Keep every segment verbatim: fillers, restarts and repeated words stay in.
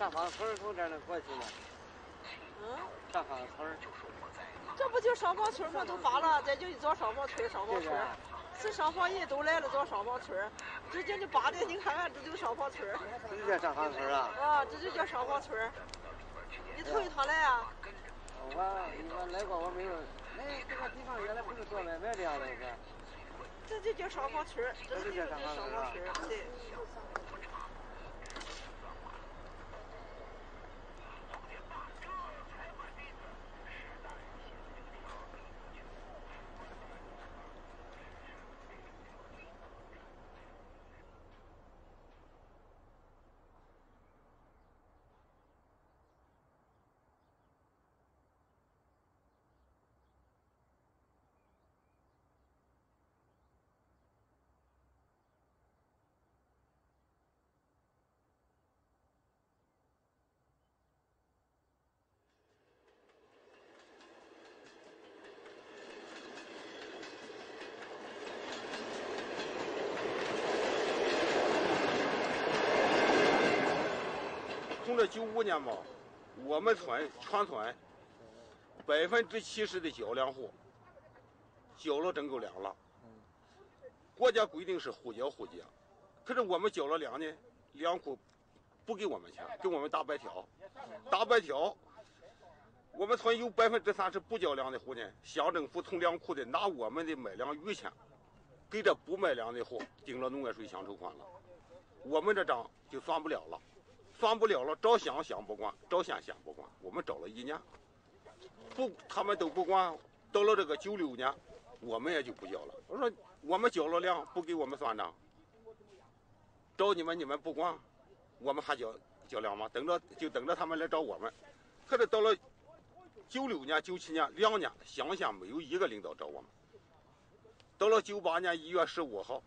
上访村从这儿能过去吗？ 嗯， 上访村。 这不就上访村吗？都发了，这就一座上访村，上访村。是上访人都来了，做上访村。直接就八点，你看看，这就上访村。 这就叫上访村啊？ 啊，这就叫上访村。你头一趟来啊？ 我我来过，我没有。哎，这个地方原来不是做买卖的样子是？ 这就叫上访村，这就叫上访村，对。 从这九五年吧，我们村全村百分之七十的交粮户交了征购粮了。国家规定是户交户结，可是我们交了粮呢，粮库不给我们钱，给我们打白条。打白条，我们村有百分之三十不交粮的户呢，乡政府从粮库的拿我们的卖粮余钱，给这不卖粮的户定了农业税乡筹款了，我们这账就算不了了。算不了了，找乡乡不管，找县县不管，我们找了一年，不，他们都不管。到了这个九六年，我们也就不交了。我说我们交了粮，不给我们算账，找你们你们不管，我们还交交粮吗？等着就等着他们来找我们。可是到了九六年、九七年两年，乡县没有一个领导找我们。到了九八年一月十五号，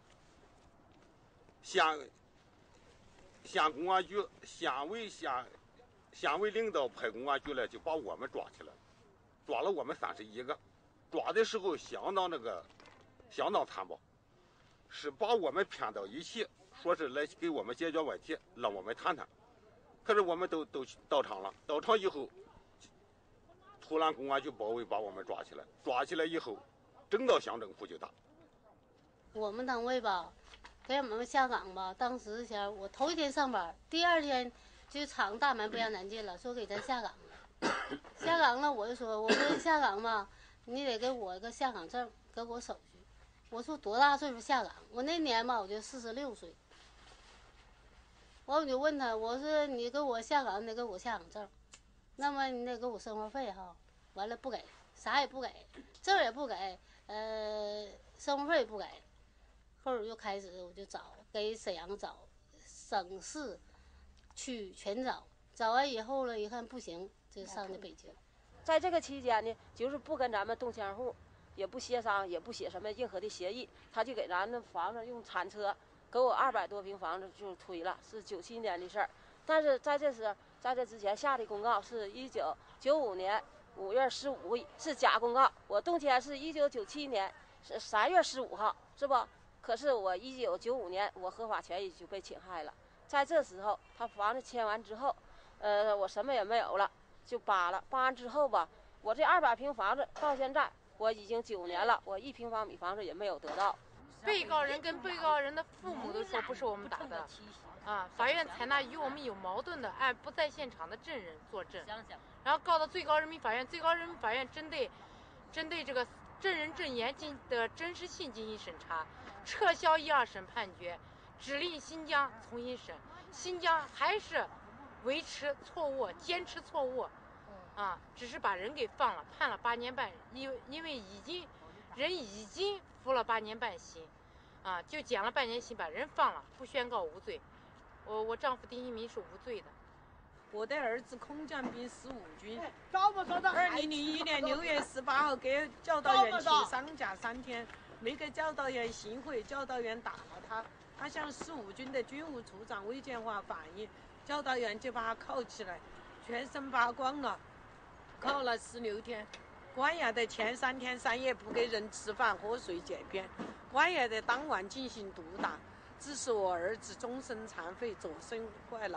县。县公安局、县委、县县委领导派公安局来，就把我们抓起来，抓了我们三十一个。抓的时候相当那个，相当残暴，是把我们骗到一起，说是来给我们解决问题，让我们谈谈。可是我们都都到场了，到场以后，突然公安局包围把我们抓起来，抓起来以后，整到乡政府就打。 我们单位吧。给我们下岗吧，当时前我头一天上班，第二天就厂大门不让咱进了，说给咱下岗了。下岗了，我就说，我说下岗吧，你得给我一个下岗证，给我手续。我说多大岁数下岗？我那年吧，我就四十六岁。我就问他，我说你给我下岗，你得给我下岗证，那么你得给我生活费哈。完了不给，啥也不给，证也不给，呃，生活费不给。后儿就开始我就找，给沈阳找，省市区全找，找完以后了，一看不行，就上的北京。 在这个期间呢，就是不跟咱们动迁户，也不协商，也不写什么任何的协议，他就给咱的房子用铲车给我二百多平房子就推了，是九七年的事儿。但是在这时，在这之前下的公告是一九九五年五月十五日是假公告，我动迁是一九九七年是三月十五号，是不？可是我一九九五年我合法权益就被侵害了，在这时候他房子迁完之后，呃，我什么也没有了，就扒了。扒完之后吧，我这二百平房子到现在我已经九年了，我一平方米房子也没有得到。 被告人跟被告人的父母都说不是我们打的，啊，法院采纳与我们有矛盾的，按不在现场的证人作证，然后告到最高人民法院，最高人民法院针对，针对这个证人证言进的真实性进行审查。撤销一二审判决，指令新疆重新审。新疆还是维持错误，坚持错误，啊，只是把人给放了，判了八年半，因因为已经人已经服了八年半刑，啊，就减了半年刑，把人放了，不宣告无罪。我我丈夫丁一鸣是无罪的。 我的儿子空降兵十五军，二零零一年六月十八号给教导员请丧假三天。没给教导员行贿，教导员打了他，他向十五军的军务处长魏建华反映，教导员就把他铐起来，全身扒光了，铐了十六天。关押的前三天三夜不给人吃饭喝水解便，关押的当晚进行毒打，致使我儿子终身残废，左身坏了，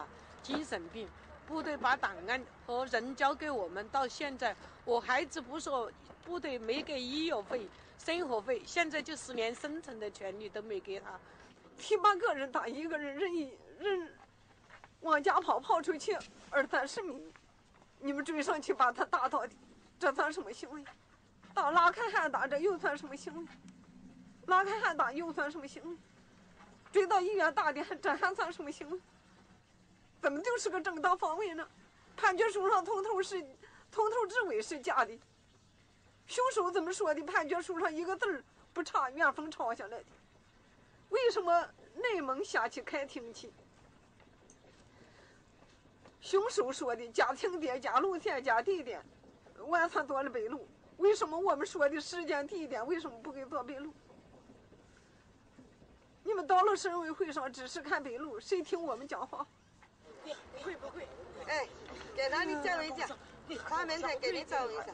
精神病。部队把档案和人交给我们，到现在我孩子不说，部队没给医药费、生活费，现在就是连生存的权利都没给他。七八个人打一个人，任意任往家跑，跑出去二三十米，你们追上去把他打到底，这算什么行为？打拉开还打，这又算什么行为？拉开还打又算什么行为？追到医院打的还这还算什么行为？怎么就是个正当防卫呢？判决书上通透是通透至尾是假的，凶手怎么说的？判决书上一个字儿不差，原封抄下来的。为什么内蒙下去开庭去？凶手说的加情节、加路线、加地点，晚上做了笔录。为什么我们说的时间、地点为什么不给做笔录？你们到了省委会上只是看笔录，谁听我们讲话？会不会？哎，给他你讲一讲，他们才给你找一下。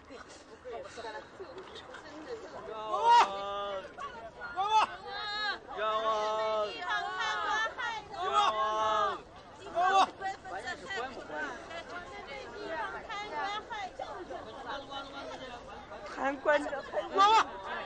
冤枉！冤枉！冤枉！冤枉！关键是关不关？ 看关着， 冤枉！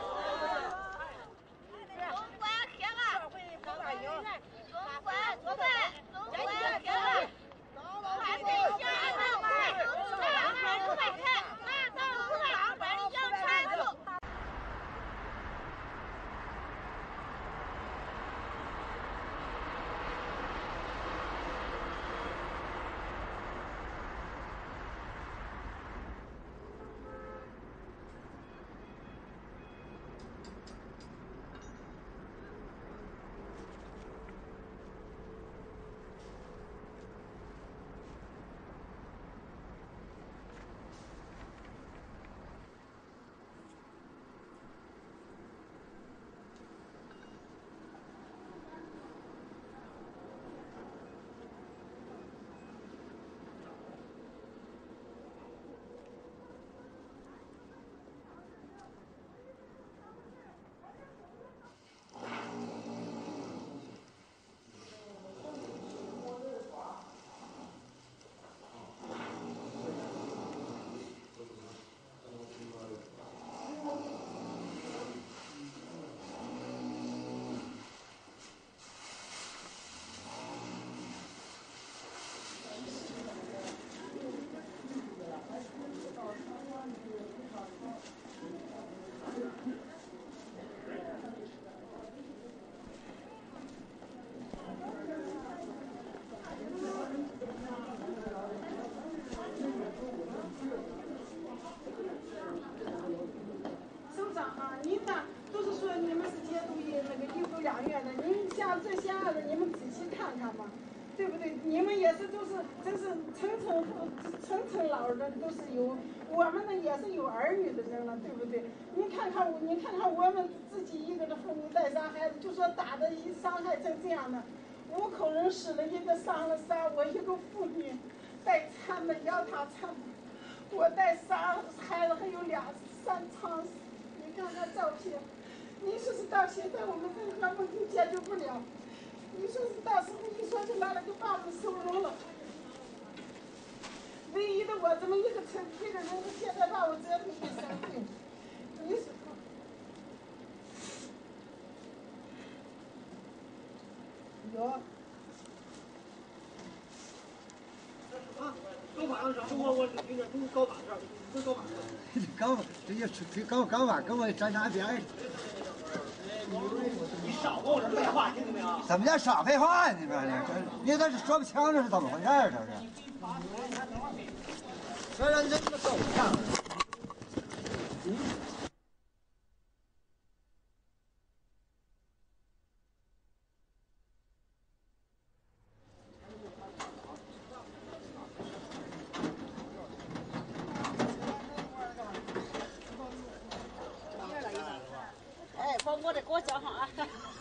对不对？你们也是都是真是层层层层老人都是有，我们呢也是有儿女的人了，对不对？你看看我，你看看我们自己一个的父母带仨孩子，就说打的伤害成这样的，五口人死了一个伤了仨，我一个妇女带残的要他残，我带仨孩子还有俩三仓死，你看看照片，你说是到现在我们任何问题解决不了。你说是到时候一说就拿了就把我们收容了，唯一的我这么一个成一个人，现在把我折腾给生病，你说。有。 啊，高法上中国我有点中高法上，不是高法上。 高这些这高高法跟我站哪边？ 你少跟我这废话，听见没有？ 怎么叫少废话呢？你说呢？这你这是说不清这是怎么回事儿？这是。这人这个走向。 哎，光我得给我叫上啊！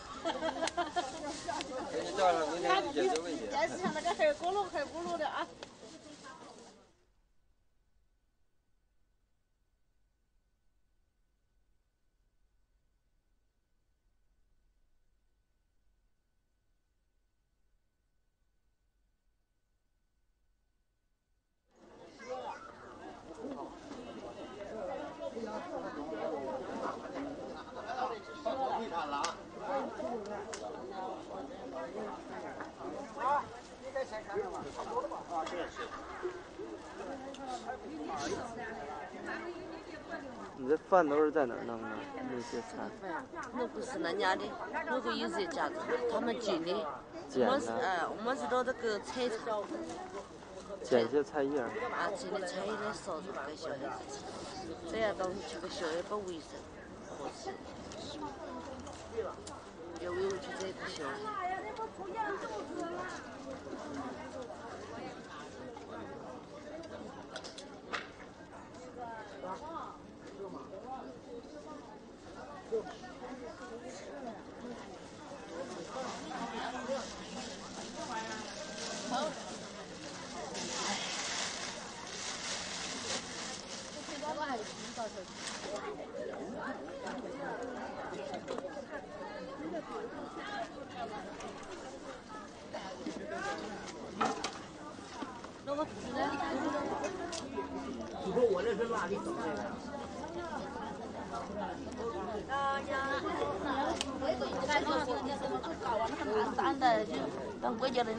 给你叫上，明天解决问题。 电视上那个还咕噜还咕噜的啊！ 你这饭都是在哪儿弄的？那些菜？ 那不是人家的，那个有些家子他们种的。 捡我是的。 哎，我们是到这个菜场。 捡些菜叶。 啊，捡的菜叶来烧着给小孩子吃，这样东西吃个小孩不卫生，好吃。有有就这个小孩。 你说我这是辣的。 咱的就当国家的。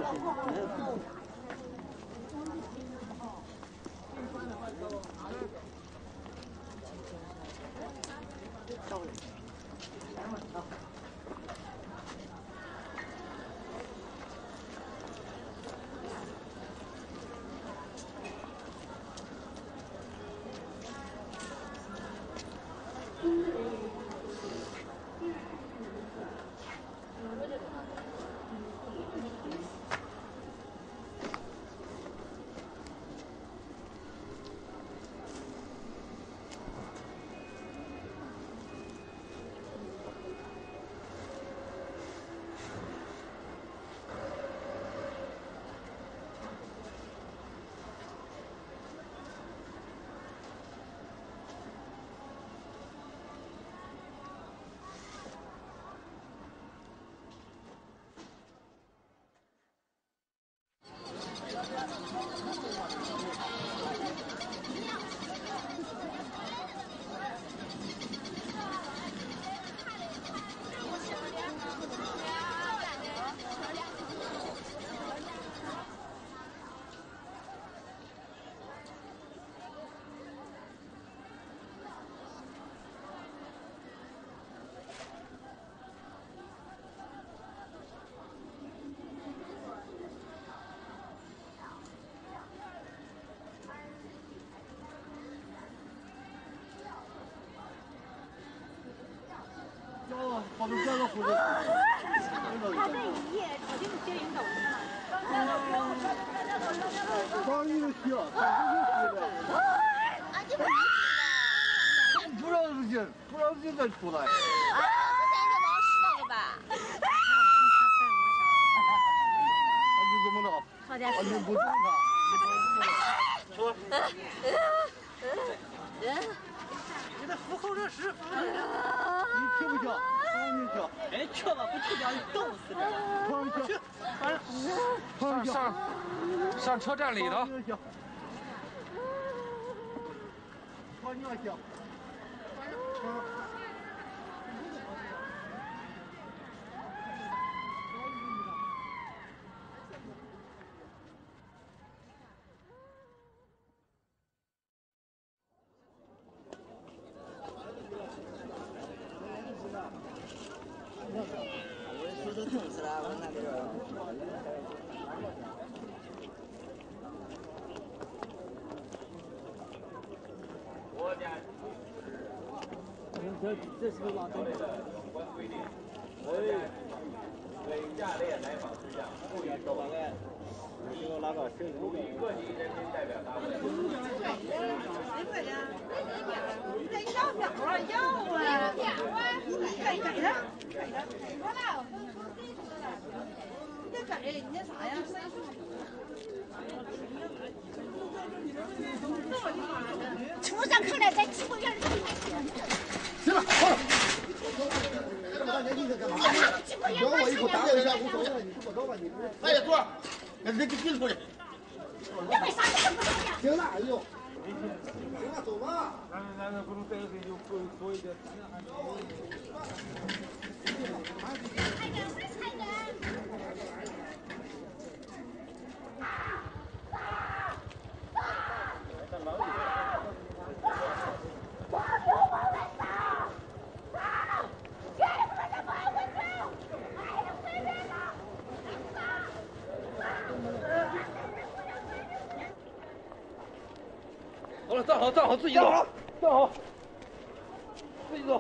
好多这个胡子。 他这一页指定接引导的。 刚一个血，他这个血的。不让人进，不让人再出来。 啊，这现在往食堂了吧？ 你怎么着？ 好点。 你不动他。 说。 你得虎口这是虎口这。你去不去？你去。 哎，去吧，不去掉你冻死这。去。 上上上车站里头。 穿尿行。这这是个老东西。哎，为下列来访事项赋予手腕。这个哪个谁？各级人民代表大会。 谁可呀？你这要表啊，要啊！给给他，给他，给他了。你得给，你那啥呀？ 出上课来，在植物园里。 行了，好了。这么大年纪的干嘛？咬我一口，打我一下无所谓。你说我多吧你？哎呀，坐，人家进出去。 你为啥这么说呀？ 行了，哎呦。行了，走吧。咱们咱们不能再有多多一点。 哎好，站好，自己走，站好，自己走。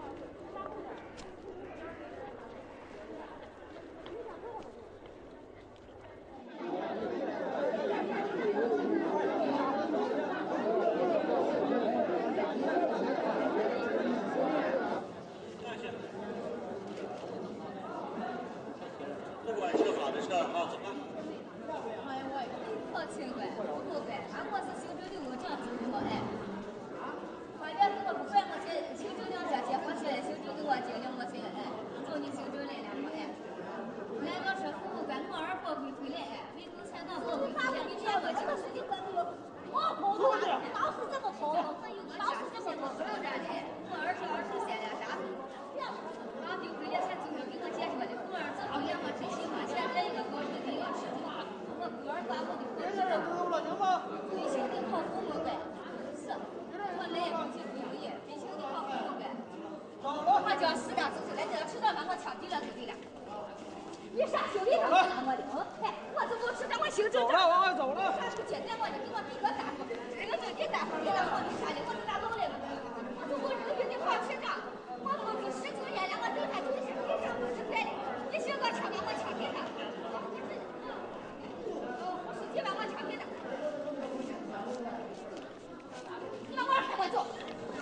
不管吃好的吃好，走吧。 哎呀，我好奇怪，不够怪，俺我是新州的，我这样子我哎。花园子我不怪我这新州两家结婚去了，新州给我经营我这个哎，从你新州来了我哎。俺要是父母官我二宝回回来哎，没够钱当宝回回来，你见我这个事情关我，我跑的，老是这么跑，老是这么跑，不然的，我儿子二十三了，啥？刚丢回来才经常给我介绍的，我儿子熬夜我真喜欢，现在一个高中的要吃这个，我哥儿把我的过去了，对心的靠父母呗，是，我来也不去不容易，对心的靠父母呗。我叫死了，就是来这吃饭把我枪毙了就对了。你啥兄弟都不拿我的，哎，我怎么吃这我姓郑？ 走了，往外走了。 啥不接待我的，给我比个大，这个正经大方给了我的啥的，我是咋弄的？我就我这个给你好吃着。我工资十九年了，我对他就是给他五十块的，你寻个车把我抢给他，我十几万我抢给他，你把我儿开我走。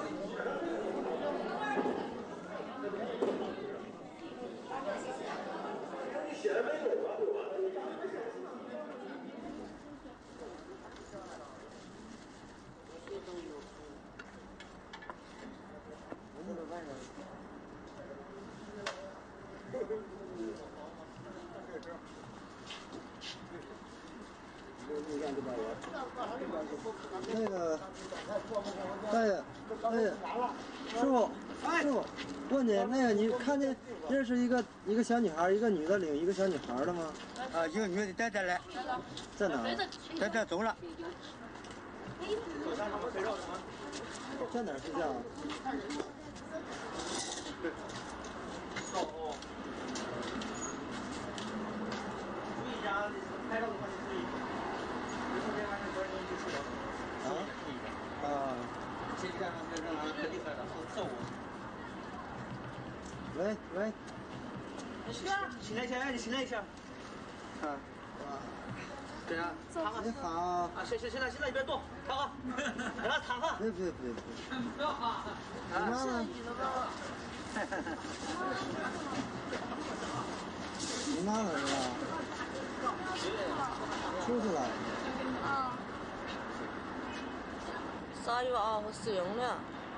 那个，大爷，大爷，师傅，师傅，问你，那个你看见认识一个一个小女孩，一个女的领一个小女孩了吗？ 啊，一个女的在这来， 在哪儿？ 在这走了。 在哪儿睡觉啊？啊啊！喂喂， 起来一下，你起来一下。 啊， 这样，躺下。 你好。 啊，行行行了，行了，你别动，躺下，来了，躺下。 别别别别。 不要哈。 你妈呢？你妈呢是吧？出去了。 啊。三月二号收容了。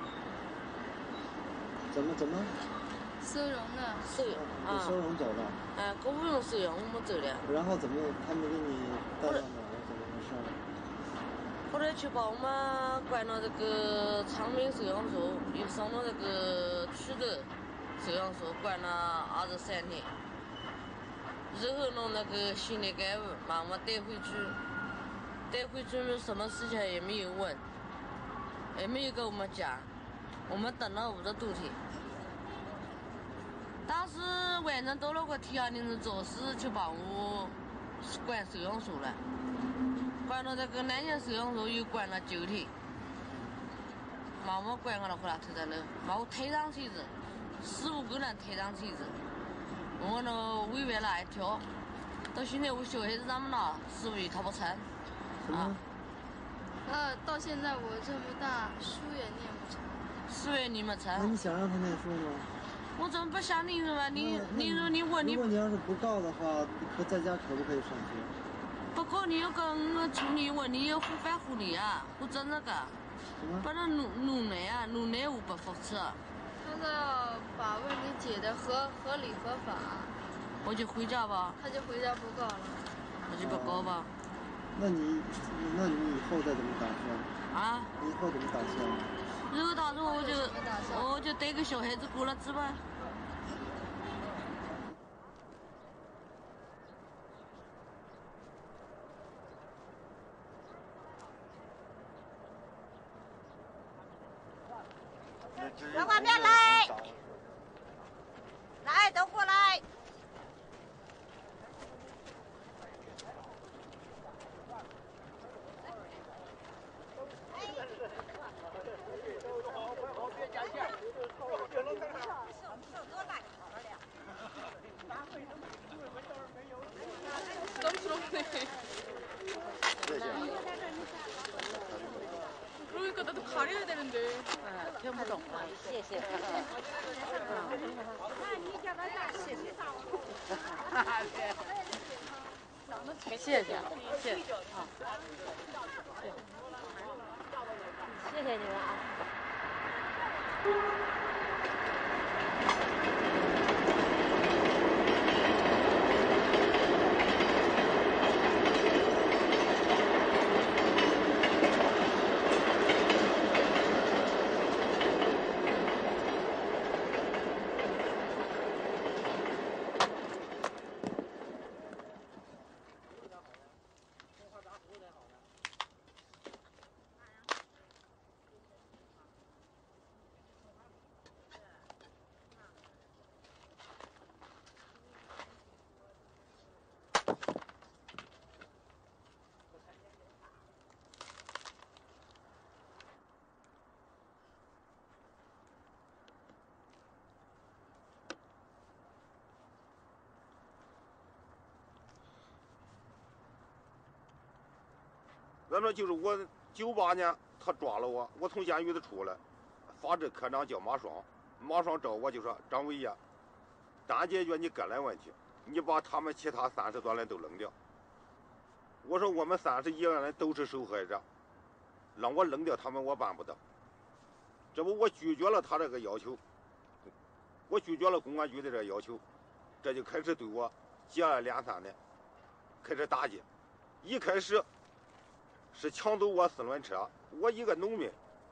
怎么怎么？ 收容了。收容啊。 收容走了。 哎，我不用收容，我们走了。 然后怎么他们给你带到哪儿？怎么回事？ 后来去把我们关到这个昌平收容所，又上了这个曲头收容所，关了二十三天。然后呢，那个心理干部把我们带回去，带回去呢，什么事情也没有问，也没有跟我们讲，我们等了五十多天。当时晚上到了个天啊，凌晨早时就把我关收容所了，关到这个南京收容所又关了九天，把我关到了后来头在那，把我推上去子，四五个人推上去子，我呢委完了一条，到现在我小孩子这么大，师傅也考不成，啊。 呃，到现在我这么大，书也念不成。 书也念不成。 那你想让他念书吗？ 我怎么不想念书啊？你你说你问你。 如果你要是不告的话，不在家可不可以上学？ 不告你要跟我从你问你要护饭护理啊，护证那个。 什么？ 把那努努奶啊，努奶我不服吃。 他说要把问题解得合合理合法。 我就回家吧。 他就回家不告了。 我就不告吧。 那你，那你以后再怎么打算？ 啊？ 你以后怎么打算？ 以后打算我就我就带个小孩子过了去吧。 往外面来，来都过来。 听不懂了。 谢谢。 那你叫他大谢谢。 谢谢，谢谢啊， 谢谢你们啊。 咱说就是我九八年他抓了我，我从监狱里出来，法制科长叫马双，马双找我就说张伟业，单解决你个人问题，你把他们其他三十多人都扔掉。我说我们三十一个人都是受害者，让我扔掉他们我办不到。这不我拒绝了他这个要求，我拒绝了公安局的这个要求，这就开始对我接二连三的开始打击。一开始是抢走我四轮车，我一个农民，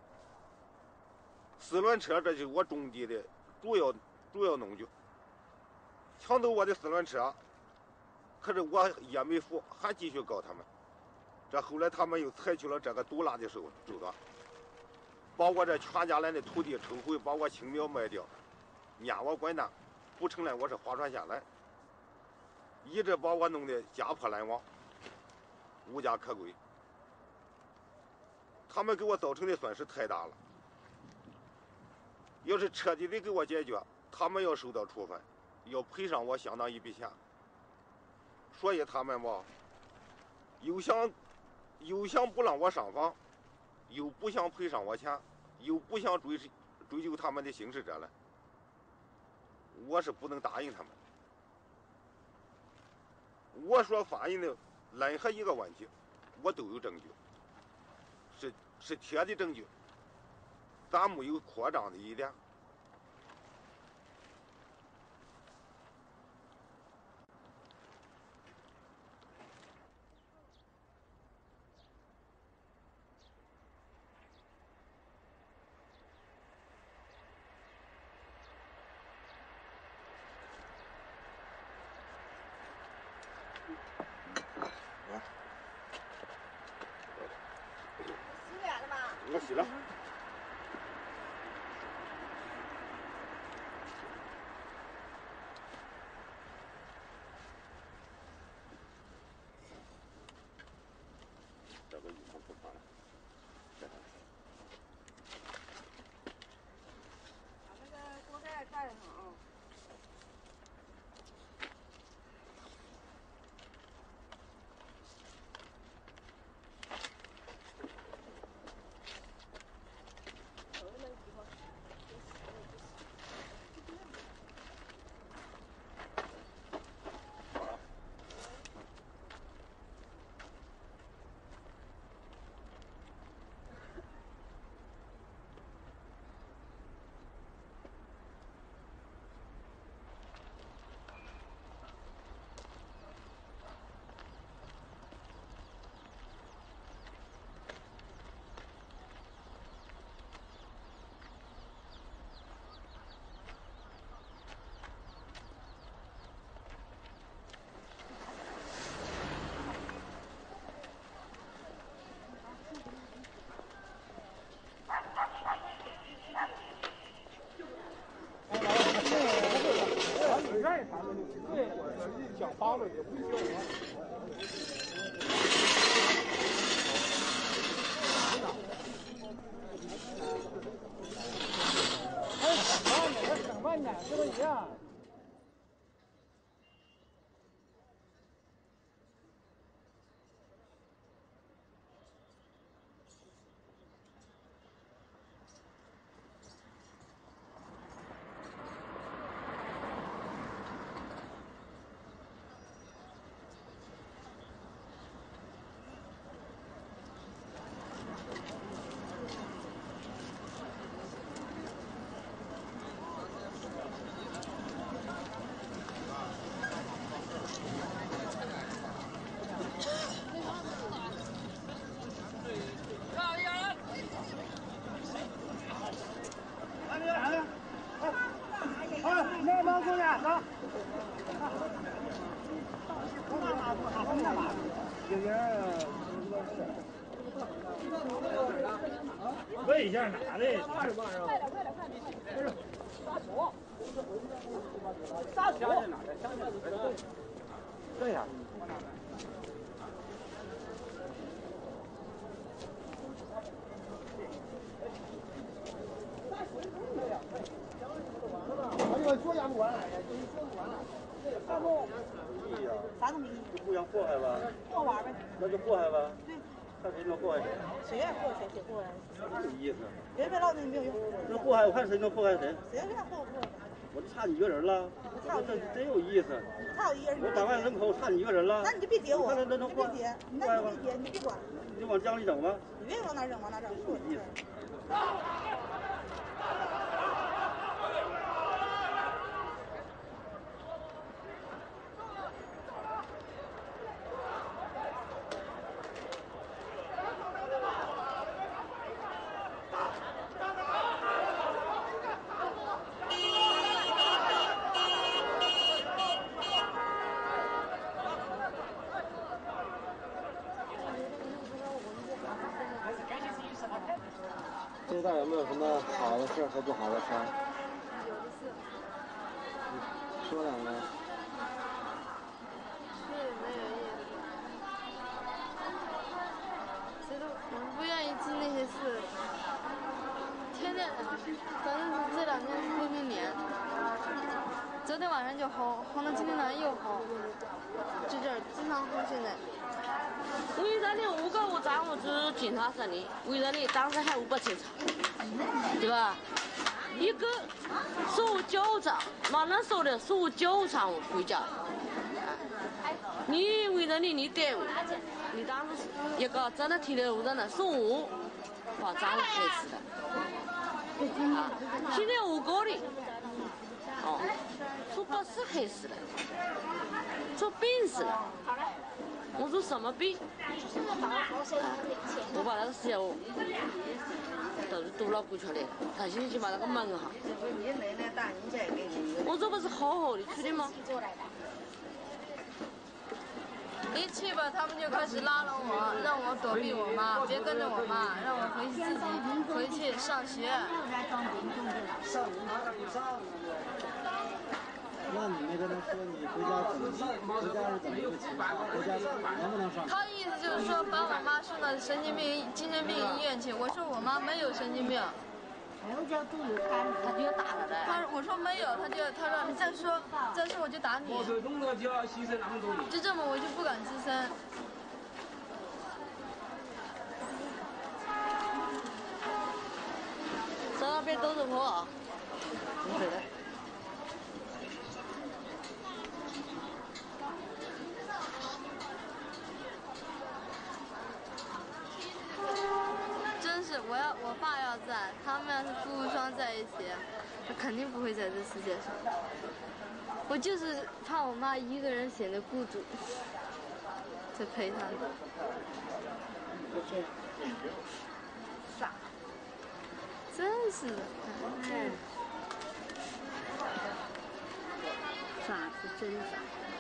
四轮车这就是我种地的主要主要农具。抢走我的四轮车，可是我也没服，还继续告他们。这后来他们又采取了这个毒辣的手手段，把我这全家人的土地抽回，把我青苗卖掉，撵我滚蛋，不承认我是划船县人，一直把我弄得家破人亡，无家可归。他们给我造成的损失太大了，要是彻底的给我解决，他们要受到处分，要赔偿我相当一笔钱。所以他们吧，又想又想不让我上访，又不想赔偿我钱，又不想追追究他们的刑事责任，我是不能答应他们。我所反映的任何一个问题，我都有证据。是是铁的证据，咱没有扩张的一点。我洗了。这个衣服不穿了。这个。 把那个锅盖盖上啊。 问一下哪的？ 杀鼠。 这样。 说讲不完了，说不完了。啥东西呀？啥东西？就互相祸害吧。祸害呗。那就祸害吧。对。看谁能祸害谁。谁爱祸害谁，谁祸害谁。有意思。别别唠那没有用。那祸害我看谁能祸害谁。谁给他祸害祸害？我就差你一个人了。差这真有意思。差我一个人。我百万人口，我差你一个人了。那你就别叠我。看他能祸害。别叠，那你别叠，你别管。你就往江里整吧。你别往哪整，往哪整。有意思。 这一段有没有什么好的事和不好的事？ 有的是。 你说两个。 是没有意思。谁都我们不愿意记那些事。天天，反正是这两天是天天连。昨天晚上就吼，吼到今天早上又吼，就这儿经常吼现在。 为啥你五个无账务是警察审理？为啥你当时还五百警察？对吧？一个十五九场，马上收的十五九场回家。你为啥你你队伍？你当时一个真的提的无人的十五，把账务开始的。啊，现在五个的，哦，出不是黑死了，出病死了。我说什么病？我把那个小都是堵了过去了，他现在就把那个门哈。我这不是好好的去的吗？ 一去吧，他们就开始拉拢我，让我躲避我妈，别跟着我妈，让我回去自己回去上学。 那你没跟他说你回家怎么回家是怎么一个情况？回家能不能上？ 他的意思就是说把我妈送到神经病精神病医院去。我说我妈没有神经病。 他就要打他的。 他我说没有，他就他说你再说再说我就打你。就这么我就不敢吱声。 这那边都是坡啊，没水的。 我要我爸要在，他们要是夫妇双在一起，他肯定不会在这世界上。我就是怕我妈一个人显得孤独，才陪她的。傻，真是的，嗯， 傻是真傻。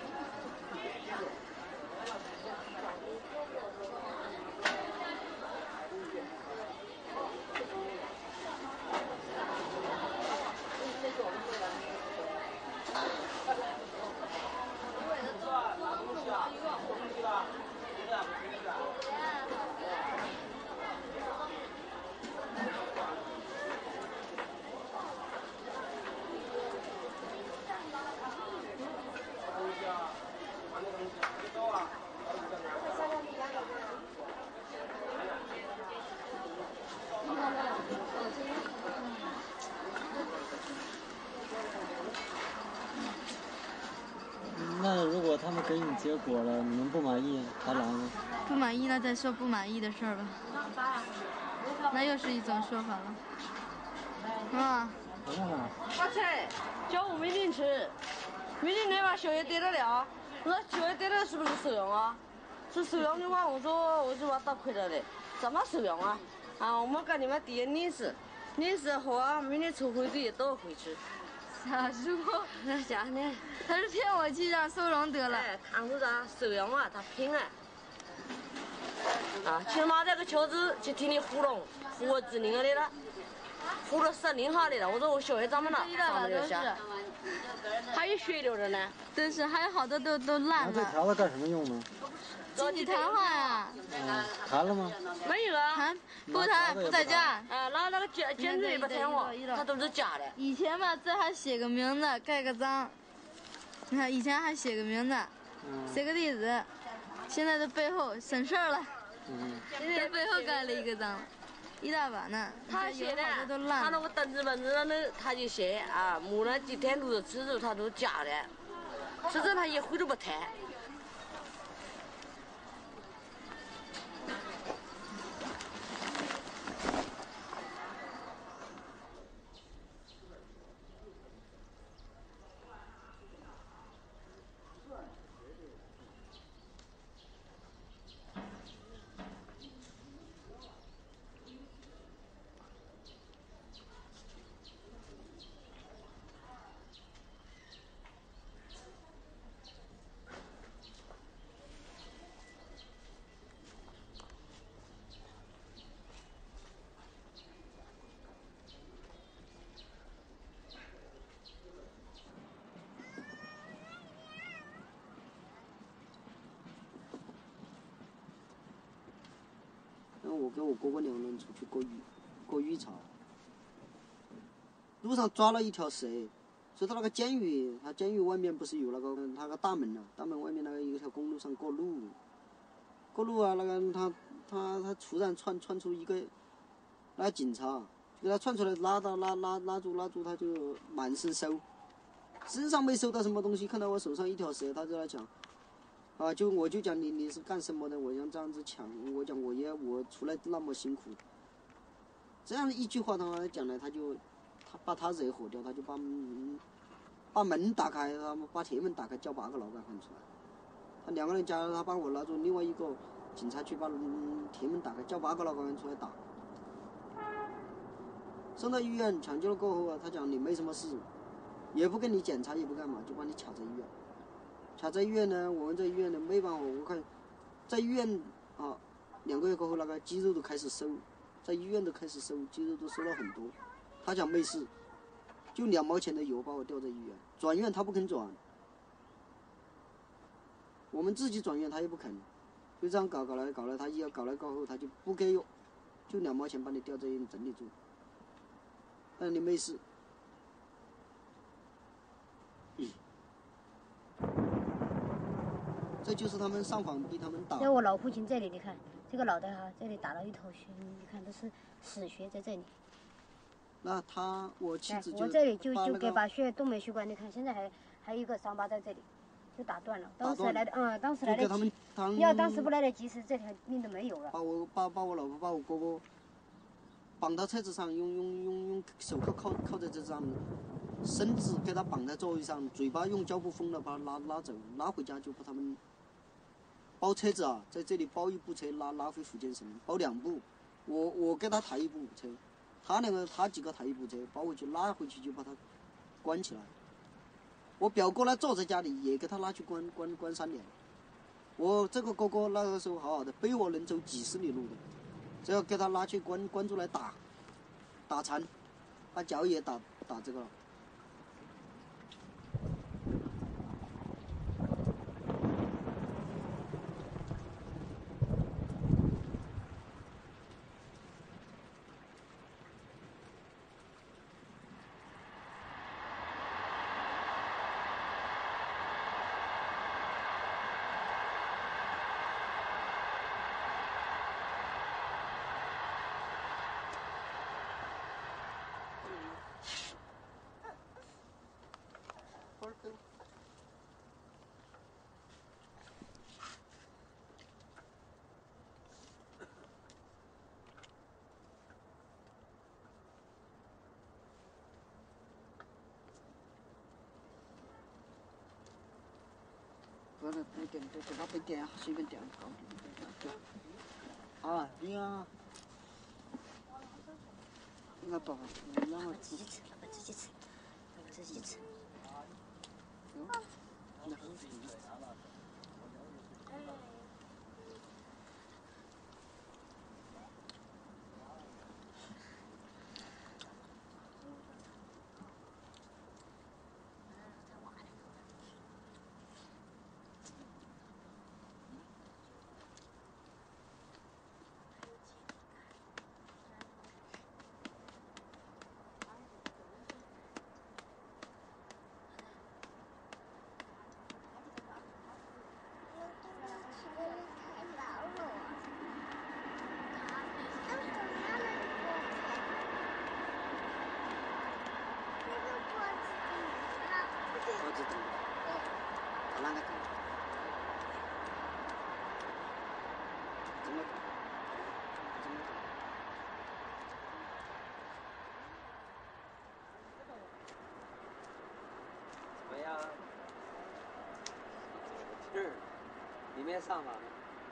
那如果他们给你结果了，你们不满意，还来吗？ 不满意了再说不满意的事儿吧。那又是一种说法了。啊。 发财，叫我明天吃，明天你把宵夜点了了，我说宵夜点了是不是收用啊？是收用的话，我说我就把它亏了嘞，怎么收用啊？啊，我们跟你们点联系，联系后啊，明天抽回的也都回去。 啥时候？ 假的。 他是骗我去让收容得了。 哎，看出啥收养我，他骗俺。啊，去拿这个车子去替你糊弄，糊我指令的了，糊了是拧下的了。我说我小孩长们了，上面留下。还有血流着呢。 都是，还有好多都都烂了。 那这条子干什么用呢？ 经济谈话呀。 嗯，谈了吗？ 没有啊。 谈不谈不在家。 啊，那那个监监狱也不谈我，他都是假的。 以前吧，这还写个名字，盖个章。你看以前还写个名字，写个地址，现在这背后省事儿了。嗯。在背后盖了一个章，一大把呢。 他写的，他那个登记本子上头他就写啊，没那几天录的吃肉，他都假的，实际他一回都不谈。 我跟我哥哥两人出去过鱼，过鱼槽。路上抓了一条蛇，说他那个监狱，他监狱外面不是有那个那个大门啊，大门外面那个一条公路上过路，过路啊，那个他他他突然窜窜出一个那个警察，就给他窜出来拉到拉拉拉住拉住，他就满身搜，身上没搜到什么东西，看到我手上一条蛇，他就来讲。啊，就我就讲你你是干什么的？我想这样子抢，我讲我也我出来那么辛苦，这样一句话他讲来，他就他把他惹火掉，他就把嗯把门打开，他把铁门打开，叫八个老干部出来。他两个人加他把我拉住，另外一个警察去把嗯铁门打开，叫八个老干部出来打。送到医院抢救了过后啊，他讲你没什么事，也不给你检查，也不干嘛，就把你卡在医院。卡在医院呢，我们在医院呢没办法，我看在医院啊，两个月过后那个肌肉都开始收，在医院都开始收，肌肉都收了很多。他讲没事，就两毛钱的油把我吊在医院，转院他不肯转，我们自己转院他也不肯，就这样搞搞来搞来，他一要搞来搞后他就不给我，就两毛钱把你吊在医院整理住，但你没事。这就是他们上访逼他们打。 在我老父亲这里，你看这个脑袋哈，这里打了一头血，你看都是死血在这里。 那他我妻子就我这里就就给把血都没血管，你看现在还还有一个伤疤在这里，就打断了。当时来的嗯，当时来得及，要当时不来得及时，这条命都没有了。 把我把把我老婆把我哥哥绑到车子上，用用用用手铐铐铐在这上面，身子给他绑在座位上，嘴巴用胶布封了，把他拉拉走，拉回家就把他们。包车子啊，在这里包一部车拉拉回福建省，包两部，我我给他抬一部车，他两个他几个抬一部车，包回去拉回去就把他关起来。我表哥呢坐在家里也给他拉去关关关三年。我这个哥哥那个时候好好的，背我能走几十里路的，只要给他拉去关关住来打，打残，把脚也打打这个了。不是不点，就给他不点，随便点搞定。啊，对呀。那不，让我自己吃，我自己吃，我自己吃。 子等，到哪个等？真的等，真的等。 怎么样？这儿，里面上访。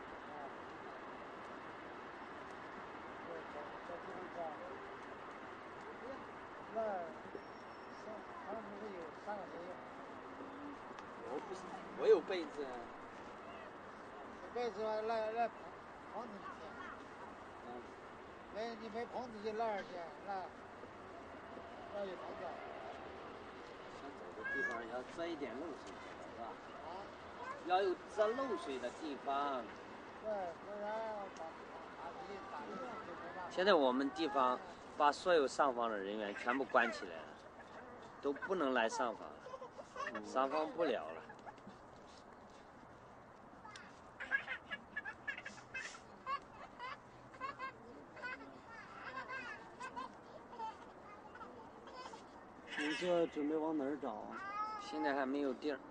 那上他们是有三个人， 我不是，我有被子。 被子来来棚子里去。 嗯。 没你没棚子就那儿去，那那有棚子。 想找个地方要遮一点漏水，是吧？啊。要有遮漏水的地方。 对，不然把把地打漏就没办法。 现在我们地方把所有上访的人员全部关起来了，都不能来上访了，上访不了了。 你这准备往哪儿找啊？ 现在还没有地儿。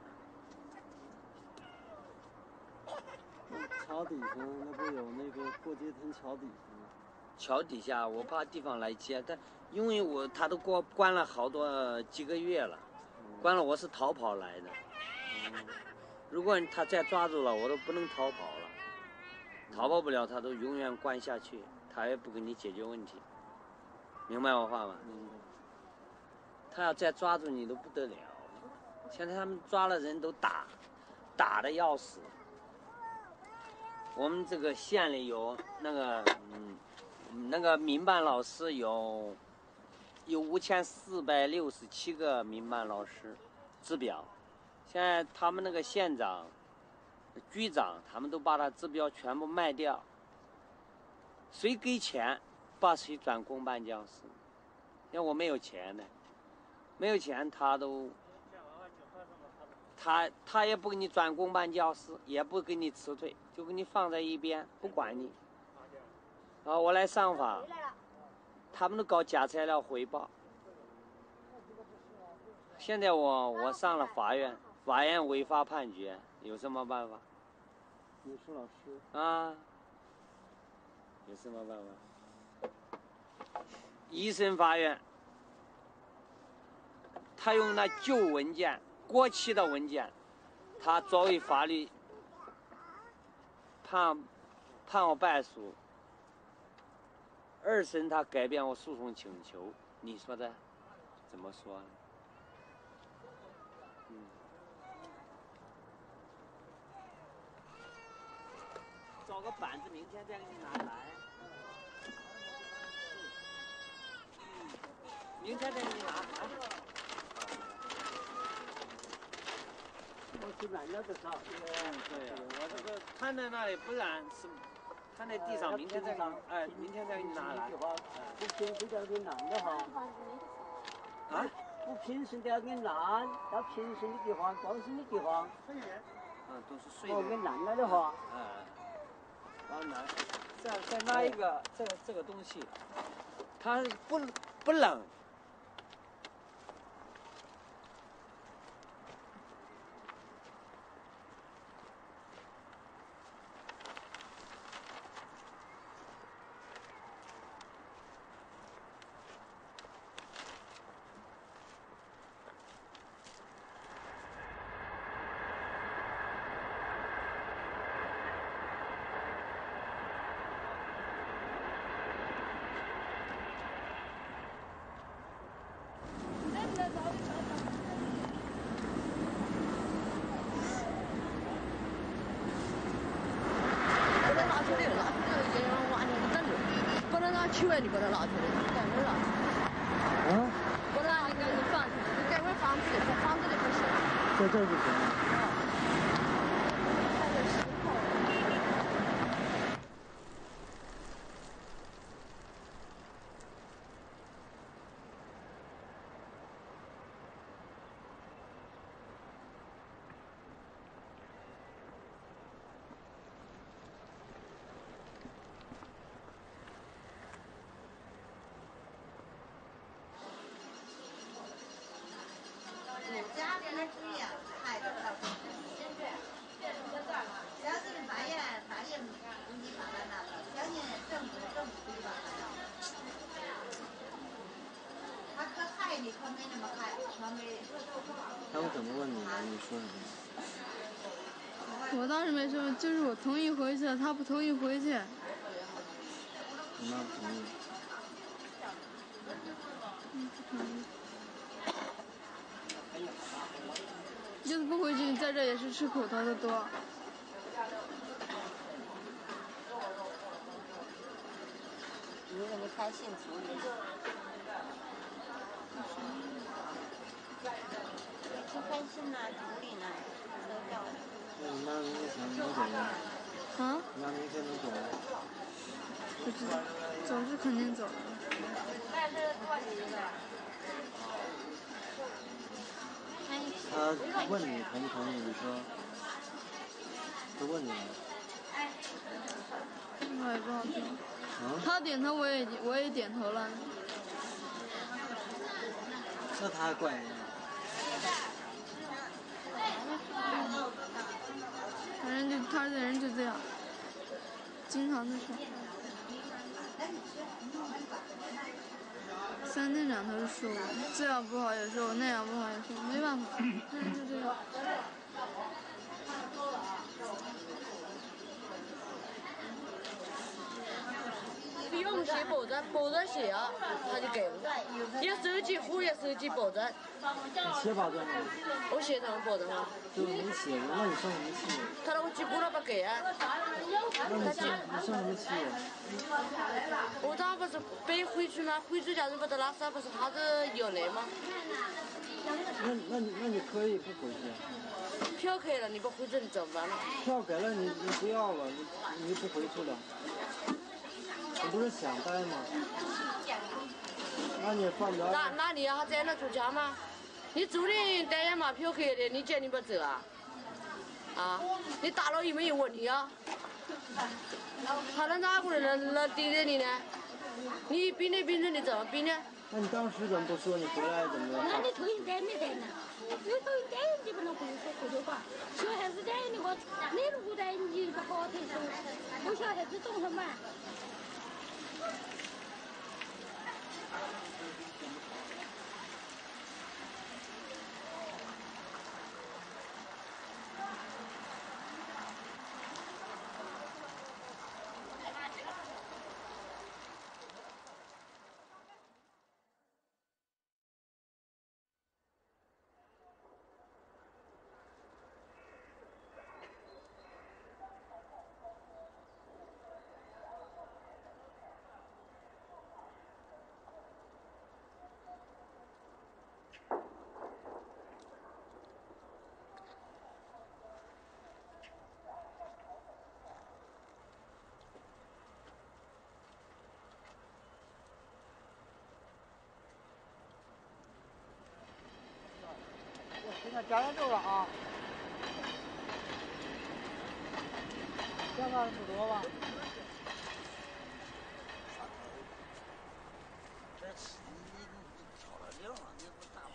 桥底下那不有那个过街天桥底下吗？ 桥底下我怕地方来接，但因为我他都给我关了好多几个月了，关了我是逃跑来的。嗯、如果他再抓住了，我都不能逃跑了，逃跑不了，他都永远关下去，他也不给你解决问题，明白我话吗？ 明白。 他要再抓住你都不得了，现在他们抓了人都打，打的要死。我们这个县里有那个嗯，那个民办老师有有五千四百六十七个民办老师指标，现在他们那个县长、局长他们都把他指标全部卖掉，谁给钱把谁转公办教师，因为我没有钱呢，没有钱他都。他他也不给你转公办教师，也不给你辞退，就给你放在一边，不管你。然后我来上访，他们都搞假材料汇报。现在我我上了法院，法院违法判决，有什么办法？ 你是老师啊？有什么办法？一审法院，他用那旧文件。过期的文件，他作为法律判判我败诉。二审他改变我诉讼请求，你说的怎么说？嗯。找个板子，明天再给你拿来。明天再给你拿来。 我去烂了多少？ 嗯，对，我这个摊在那里不烂，是摊在地上，明天再给你，哎，明天再给你拿来。 不平时要给烂的哈。 啊？ 不平时都要给烂，要平时的地方，高兴的地方。 嗯，都是碎的。 我给烂了的话。 哎，然后拿，再再拿一个这个这个东西，它不不冷。 去外里把它拉出来，盖门了。 啊？ 把它那个放，盖门房子里，房子里不行。 在这儿不行啊。 家里儿职业还得到小心法院，法院不依法办那个，小心政府，政府不依法办那个。他可害你，可没那么害，可没。 他们怎么问你的？你说什么？ 我当时没说，就是我同意回去，他不同意回去。 你妈不同意。 嗯，不同意。就是不回去，你在这也是吃苦头的多。 一个你看信徒里，去看信呐，图里呢，车票。 那你妈明天想能走吗？ 啊？ 你妈明天能走吗？ 不知道，走是肯定走的。 他问你同不同意，你说他问你了。 我也不好说。 嗯？ 他点头，我也我也点头了。 那他还怪你？ 反正就他这人就这样，经常的说。三天两头就说我这样不好也说我，那样不好也说我，没办法，他人就这样。 比我们写保证，保证写啊，他就给了。要手机户要手机保证。 你写保证吗？ 我写他们保证啊。 就是你写的，那你生什么气？ 他让我结果了不给啊。 那你生你生什么气？ 我当不是背回去吗？回去家人不得拉萨，不是他这要来吗？ 那那你那你可以不回去。 票开了，你不回去你怎么办呢？ 票给了你，你不要了，你你不回去了。你不是想待吗？那你也犯不了。 那那你要在那住家吗？你租的单眼马票开的，你叫你不走啊？啊？你大脑有没有问题啊？他那哪个人能能盯着你呢？你病的病人你怎么病呢？ 那你当时怎么不说你回来怎么了？ 那你托运单没带呢？你托运单你不能回说普通话，小孩子单你我你如果带你不好听说，我小孩子懂什么？ 现在加上够了啊，加上不多吧？ 这吃你挑了料了，你不大碗。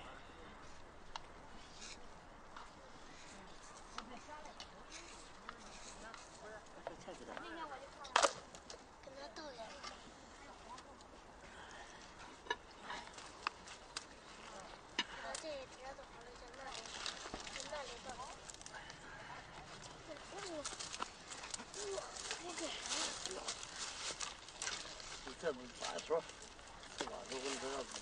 菜给他。 跟他倒下。这也知道好了，就那里，就那里倒。我我我给啥了？ 这不把手，这把手跟这样。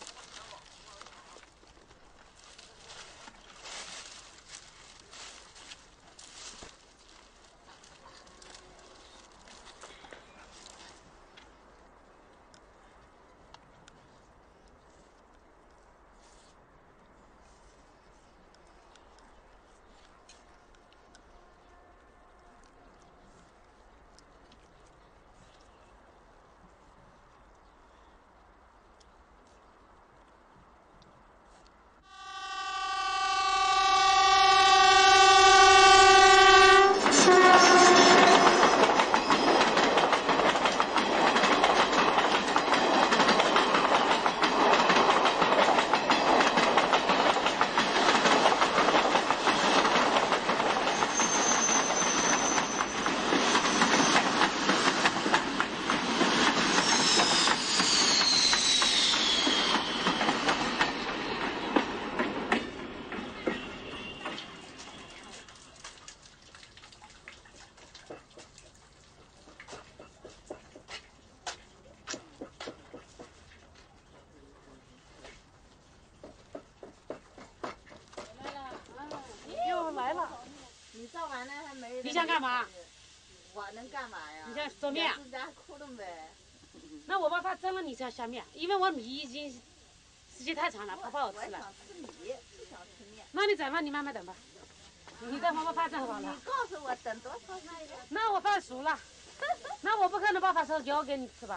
想干嘛？ 我能干嘛呀？ 你想做面？ 自家窟窿呗。 那我把它蒸了，你想下面，因为我米已经时间太长了，怕不好吃了。 我想吃米，不想吃面。 那你等吧，你慢慢等吧。你等会儿我饭蒸好了。 你告诉我等多长时间？ 那我饭熟了，那我不可能把饭烧交给你吃吧？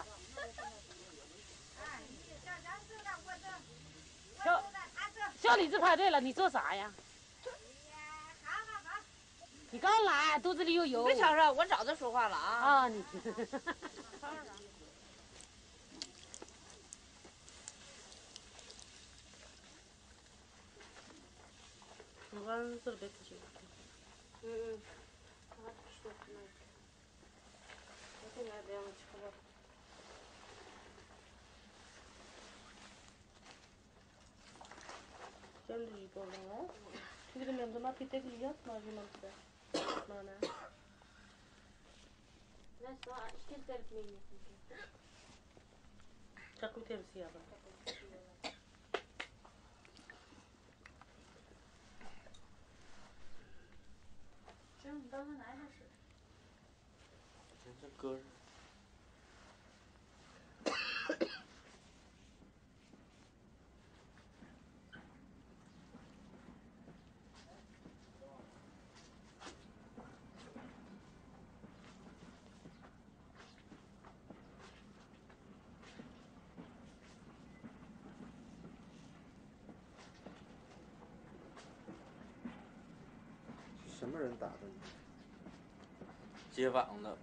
小小李子排队了，你做啥呀？你刚来，肚子里有油。 别吵吵，我早就说话了啊。 啊，你。我刚做的别吃。嗯嗯。我说什么？我现在这样吃了。Jolly bollar. Tycker du om de här pyttegulliga smakerna? Mana. Nästa, still där med. Tack ut till sig. Sen då när är det så? Sen så går. 什么人打的你？ 街坊的。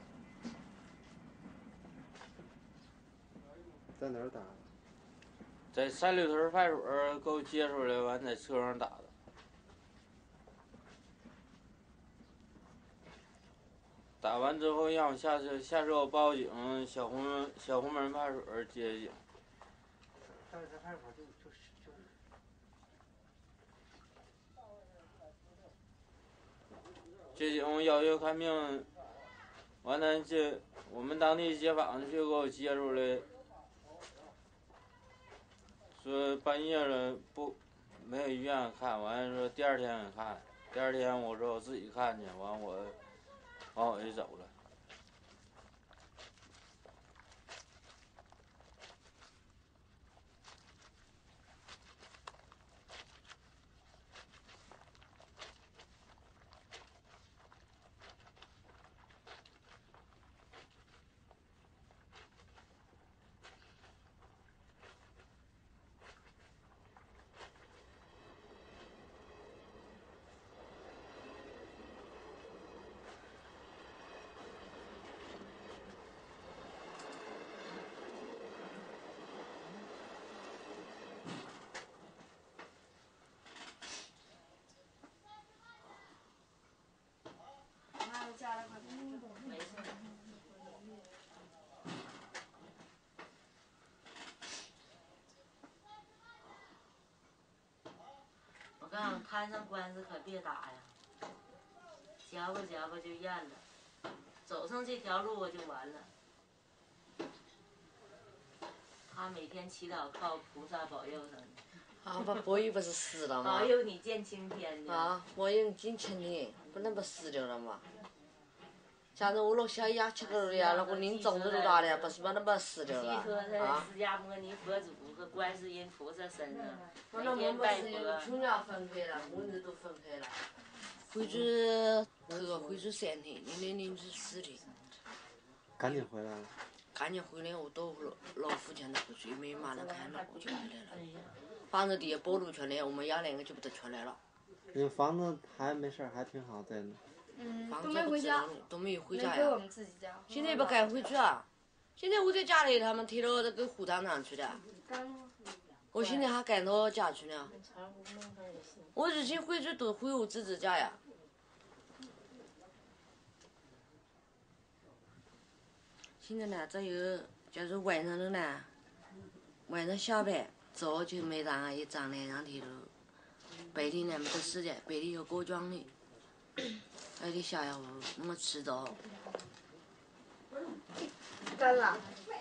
在哪儿打的？ 在三里屯派出所给我接出来，完在车上打的。打完之后让我下车，下车我报警，小红门小红门派出所接警。 在在派出所就就就。 接警要求看病，完了这我们当地街坊就给我接出来，说半夜了不没有医院看，完了说第二天给看，第二天我说我自己看去，完我完我就走了。 我告诉你，摊上官司可别打呀，夹吧夹吧就咽了，走上这条路我就完了。他每天祈祷靠菩萨保佑他呢。 啊，不，博宇不是死了吗？ 保佑你见青天的。 啊，博宇进城的，不能不死掉了嘛。像是我落小牙吃了的呀，那个领种子都大的呀，不是把那么死掉了。 寄托在释迦牟尼佛祖和观世音菩萨身上，每天拜佛。 全家分开了，我们都分开了。回去头个回去三天，零零零是死的。 赶紧回来了。 赶紧回来，我到老老父亲那回去，没马上看到我就回来了。房子底下保路出来，我们家两个就不得出来了。 因为房子还没事儿，还挺好在呢。 嗯， 房都没回家， 都没有回家呀。 没回我们自己家。 现在不敢回去啊！现在我在家里，他们推到这个火葬场去的。我现在还赶到家去呢。我之前回去都回我自己家呀。现在呢，这有就是晚上的呢，晚上下班早就没张啊，一张两张提头。白天呢没得时间，白天要搞庄的，还得下下午没吃着。 干了。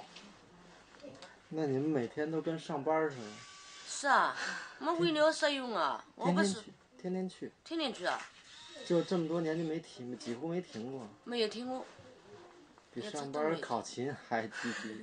那你们每天都跟上班似的。 是啊，我为了实用啊，我不是。 天天去。 天天去啊。 就这么多年就没停，几乎没停过。 没有停过。 比上班考勤还积极。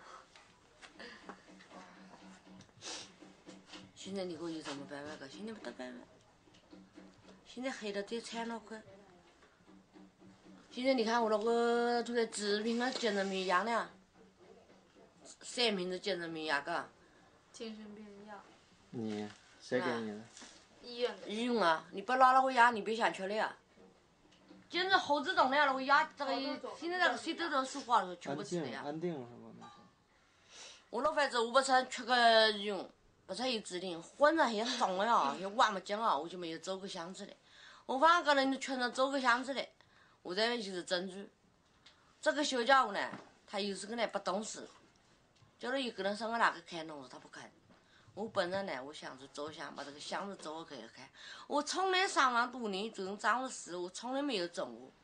现在你可以这么办法个，现在没得办法。现在黑的最惨了快。现在你看我那个出来治病啊，见人没样了，生病都见人没样个。 精神病药。 你谁给你的？ 医院的。 医院啊，你不拿那个药，你别想吃了呀。简直猴子洞的那个药，这个现在那个水都都说话了，全部吃的呀。 安定是吗？那是。 我那反正我不是吃个药，不是有指定，混着很重的呀，也玩不进啊，我就没有走过箱子的。我反正个人全都走过箱子的，我这边就是证据。这个小家伙呢，他有时候呢不懂事，叫他一个人上我那个看东西，他不看。我本人呢，我想着走向把这个箱子走开开。我从来上万多年这种脏的事，我从来没有做过。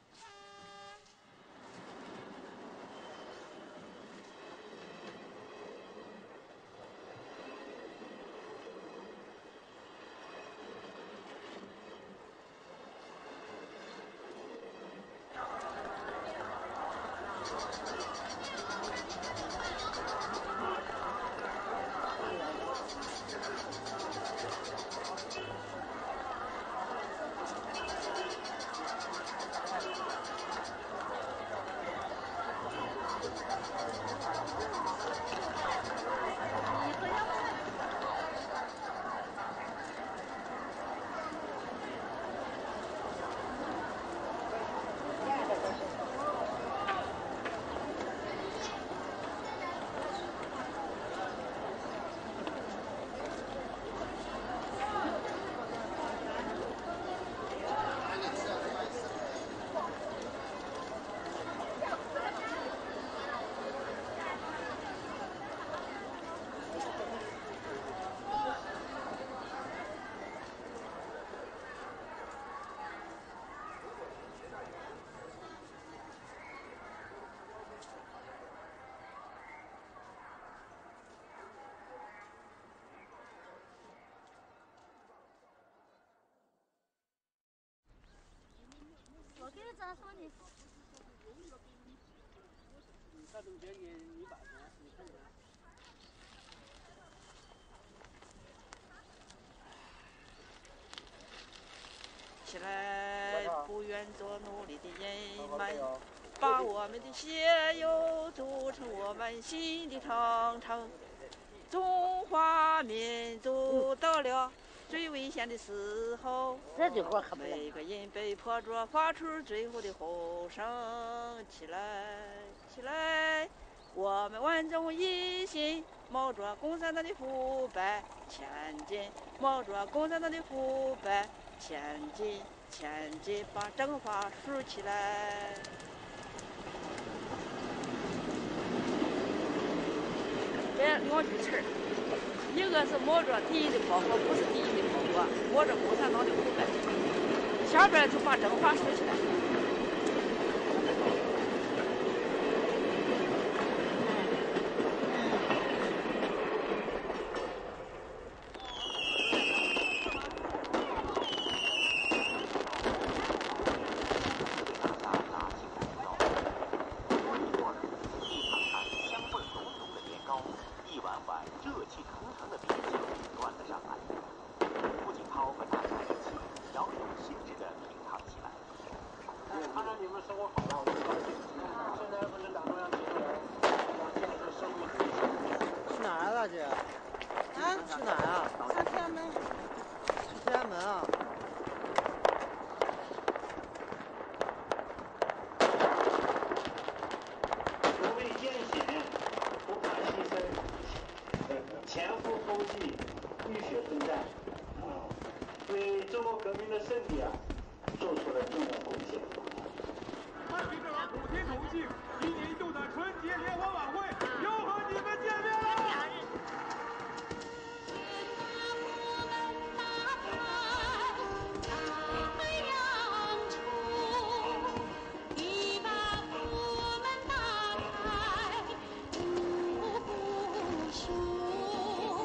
我给他咋说呢？ 他中间给一百多，你看看。 起来，不愿做奴隶的人们，把我们的血肉筑成我们心的长城。中华民族到了最危险的时候，每个人被迫着发出最后的吼声。起来，起来，我们万众一心，冒着共产党的腐败前进，冒着共产党的腐败前进，前进，把正法竖起来。这两句词儿，一个是摸着敌人的炮火，不是敌人的炮火，摸着共产党的腐败。下边就把正话说起来。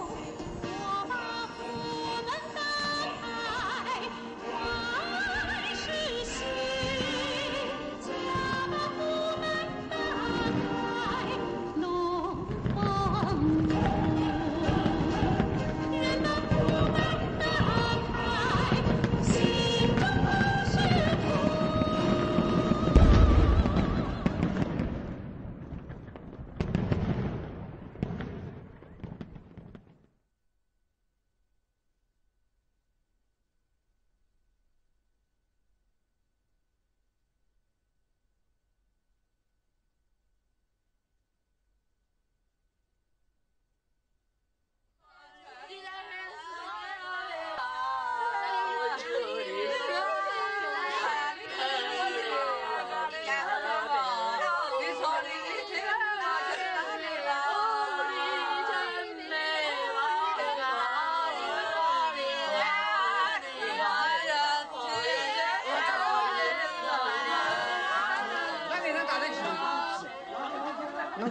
我把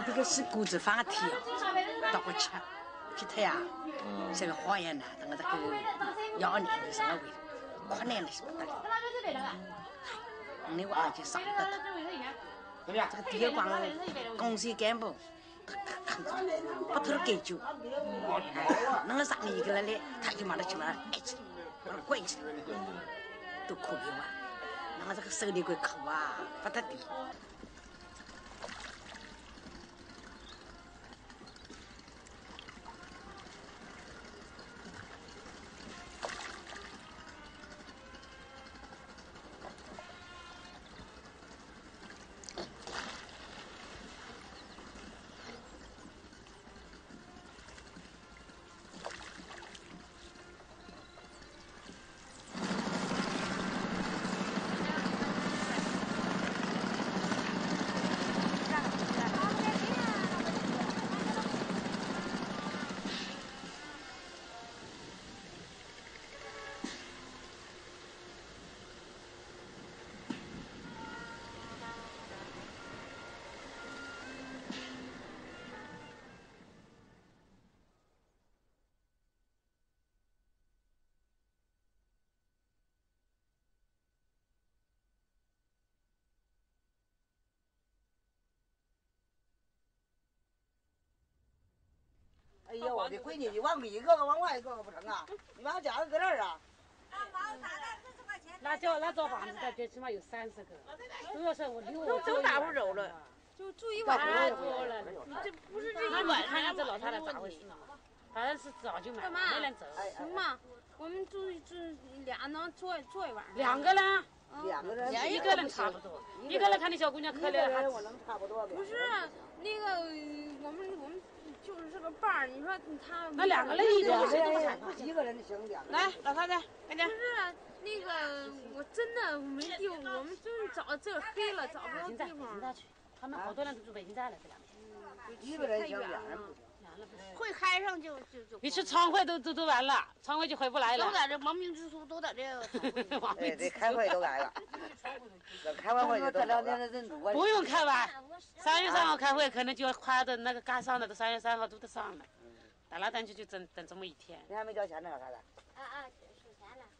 这个是估值法庭，到过去，去他呀，这个花园呢，那个这个幺年的什么位，可怜的是不得了。你娃就上得他，这个地光公司干部，把头给揪，那个上一个来的，他就把他去把他挨起，把他拐起，都哭给我，那个这个手里给哭啊，把他地。 哎呀，我的闺女，你往里一个个往外一个个不成啊？你把家子搁这儿啊？ 那叫那造房子的，最起码有三十个，主要是我六都都打不着了， 就住一晚太上多了。你这不是这一晚上， 看看这老太太咋回事呢？反正是早就买， 干嘛？ 没人走。 行嘛，我们住住俩能坐坐一晚上。 两个人， 两个人， 一个人差不多。一个人看那小姑娘可怜了， 我能差不多。 不是那个我们我们就是这个伴儿，你说他那两个人一个人一个人行，两个来，老太太，快点。 不是那个，我真的没地方，我们就是找这儿黑了，找不着地方。 北京站去，他们好多人都住北京站了，这两天。 一个人行，两人不行。 会开上就就就。 你去常会都都都完了，常会就回不来了。 都在这亡命之书，都在这个。 哎，这开会都来了。这开完会就都两天的人多。 不用开完，三月三号开会，可能就要快的那个赶上的都三月三号都得上了。等来等去就等等这么一天。 你还没交钱呢，老太太。 啊啊，收钱了。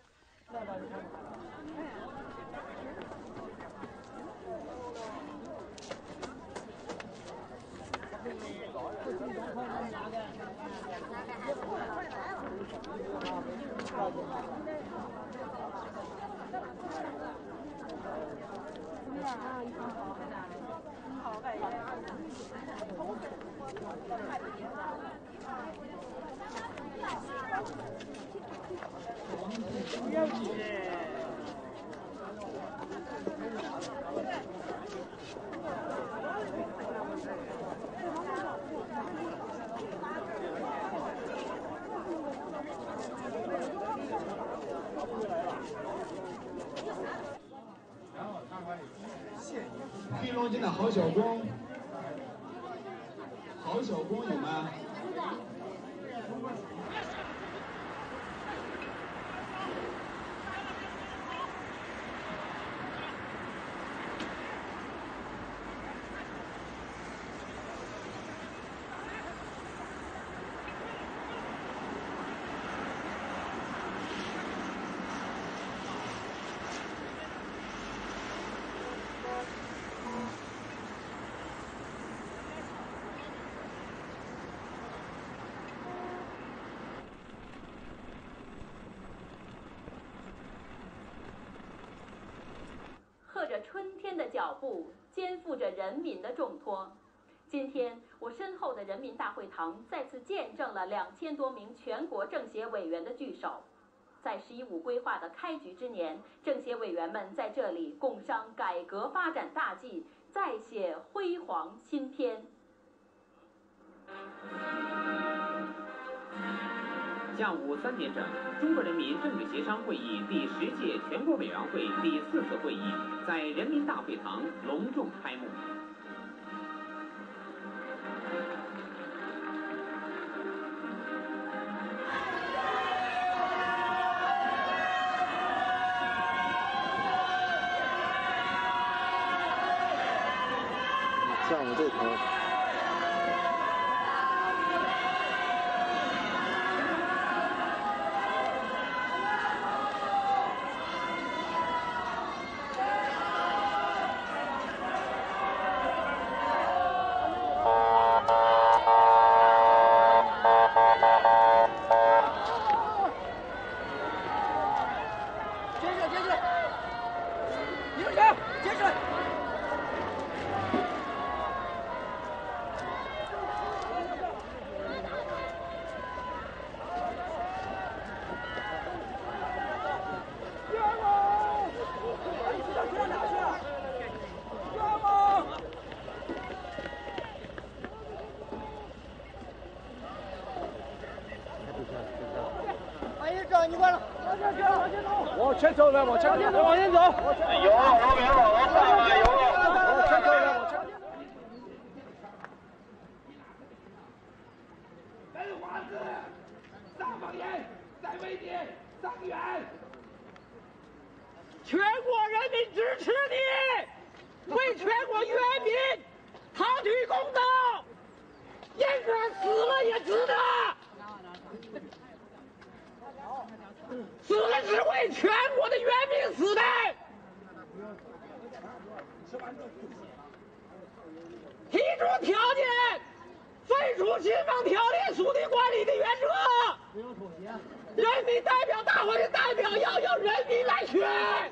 黑龙江的郝小工，郝小工有吗？ 踏着春天的脚步，肩负着人民的重托。今天，我身后的人民大会堂再次见证了两千多名全国政协委员的聚首。在“十一五”规划的开局之年，政协委员们在这里共商改革发展大计，再写辉煌新篇。 下午三点整，中国人民政治协商会议第十届全国委员会第四次会议在人民大会堂隆重开幕。 像我这头。 关了，往前走，往前走，往前走了，往前走，往前走。有了，我明了，我上来有了，往前走了，往前。本华子，上方言，在位地，上元。全国人民支持你，为全国人民讨取公道。严哥死了也值得。死了是为全国的人民死的。提出条件，废除《新房条例》属地管理的原则。人民代表大会的代表要由人民来选。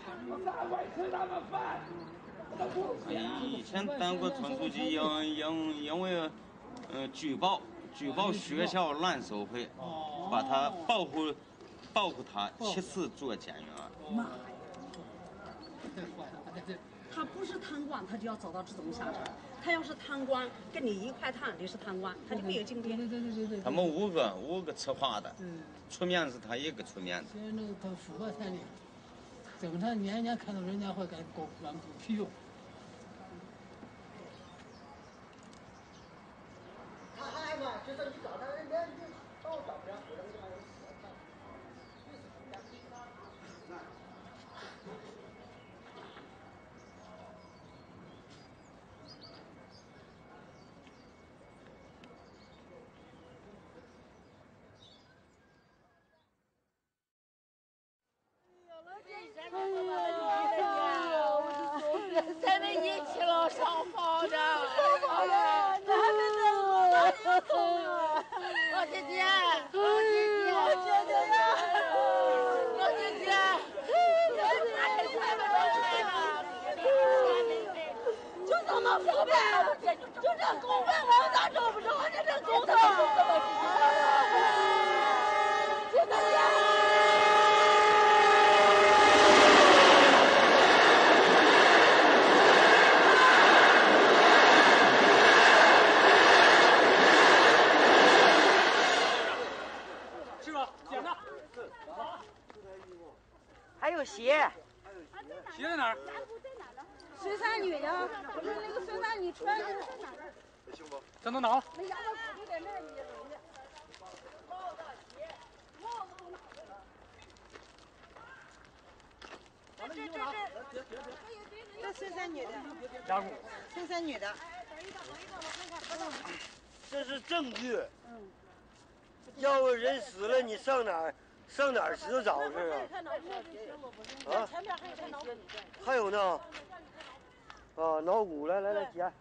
以前当过村书记，因因因为呃举报举报学校乱收费，把他报复。报复他七次做检员。妈呀！ 太坏了！他不是贪官，他就要走到这种下场。他要是贪官，跟你一块贪，你是贪官，他就没有今天。对对对对对。 他们五个五个策划的，出面是他一个出面的。 现在那个他富国太厉害，整他年年看到人家会给狗软狗屁用。 他还嘛，就是你找他人家，你找找不着，回来就把人死了。 咱们一起了上访的，上访的，你还没等我，哪有送啊？老姐姐，老姐姐，老姐姐呀，老姐姐，就这么腐败，就这公分我咋找不着？这这公头，姐姐呀！ 还有鞋， 鞋在哪儿？ 水山女的，不是那个水山女出来那个在哪儿？ 行不？在哪挠？ 那羊肉骨头在那里。 这这这这水山女的， 加工。 水山女的。 这是证据。嗯。要不人死了，你上哪儿？上哪儿知道是啊？啊？还有呢？啊，脑骨来来来捡。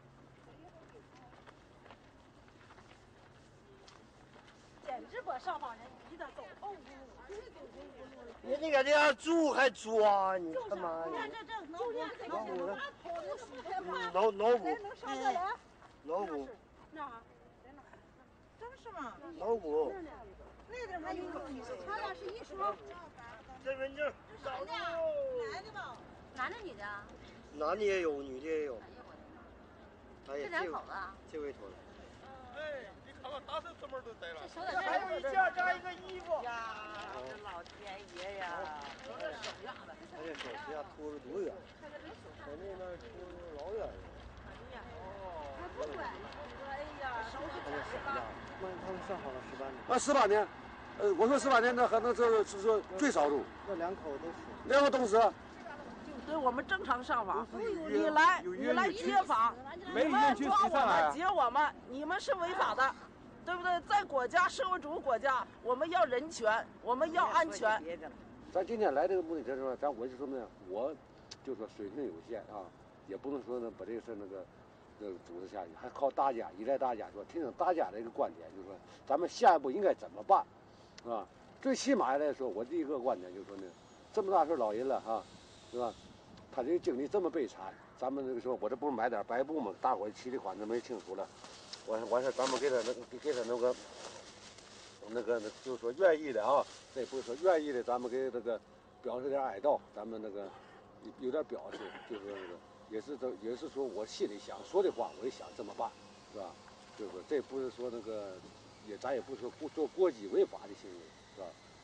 简直把上访人逼得走投无路。 人家搁这样住还抓你他妈的！ 你看这这脑骨， 脑骨呢？ 嗯， 脑脑骨。 能上得来？ 脑骨。 那儿，在哪？真是吗？ 脑骨。 那边还有个，他俩是一双。 身份证。 这啥的？男的吧？男的女的？ 男的也有，女的也有。哎呀， 这两口子。 这位脱了。 哎，你看看，大手指门都摘了。 这还有一件，这还有一个衣服。 呀，这老天爷呀！ 这手呀，他这手指甲拖着多远？在那边拖着老远了。 不管，哎呀，手指甲是吧？ 那他们上访了十八年。 啊，十八年，呃，我说十八年，那可能这是说最少数。 那两口都死。 两个都死。 对我们正常上访，你来你来接访， 你们抓我们劫我们，你们是违法的，对不对？在国家社会主义国家，我们要人权，我们要安全。 咱今天来这个目的就是说，咱我就说呢，我就说水平有限啊，也不能说呢把这个事那个那个组织下去，还靠大家依赖大家说，听听大家的一个观点，就是说咱们下一步应该怎么办，是吧？最起码来说，我第一个观点就是说呢，这么大岁老人了哈，是吧？他这个经历这么悲惨，咱们那个时候我这不是买点白布吗？大伙儿齐的款都没清楚了，完完事咱们给他那给他那个那个就是说愿意的啊，这不是说愿意的，咱们给那个表示点哀悼，咱们那个有点表示，就是说那个也是这也是说我心里想说的话，我也想这么办，是吧？就是说这不是说那个也咱也不是说做国际违法的行为，是吧？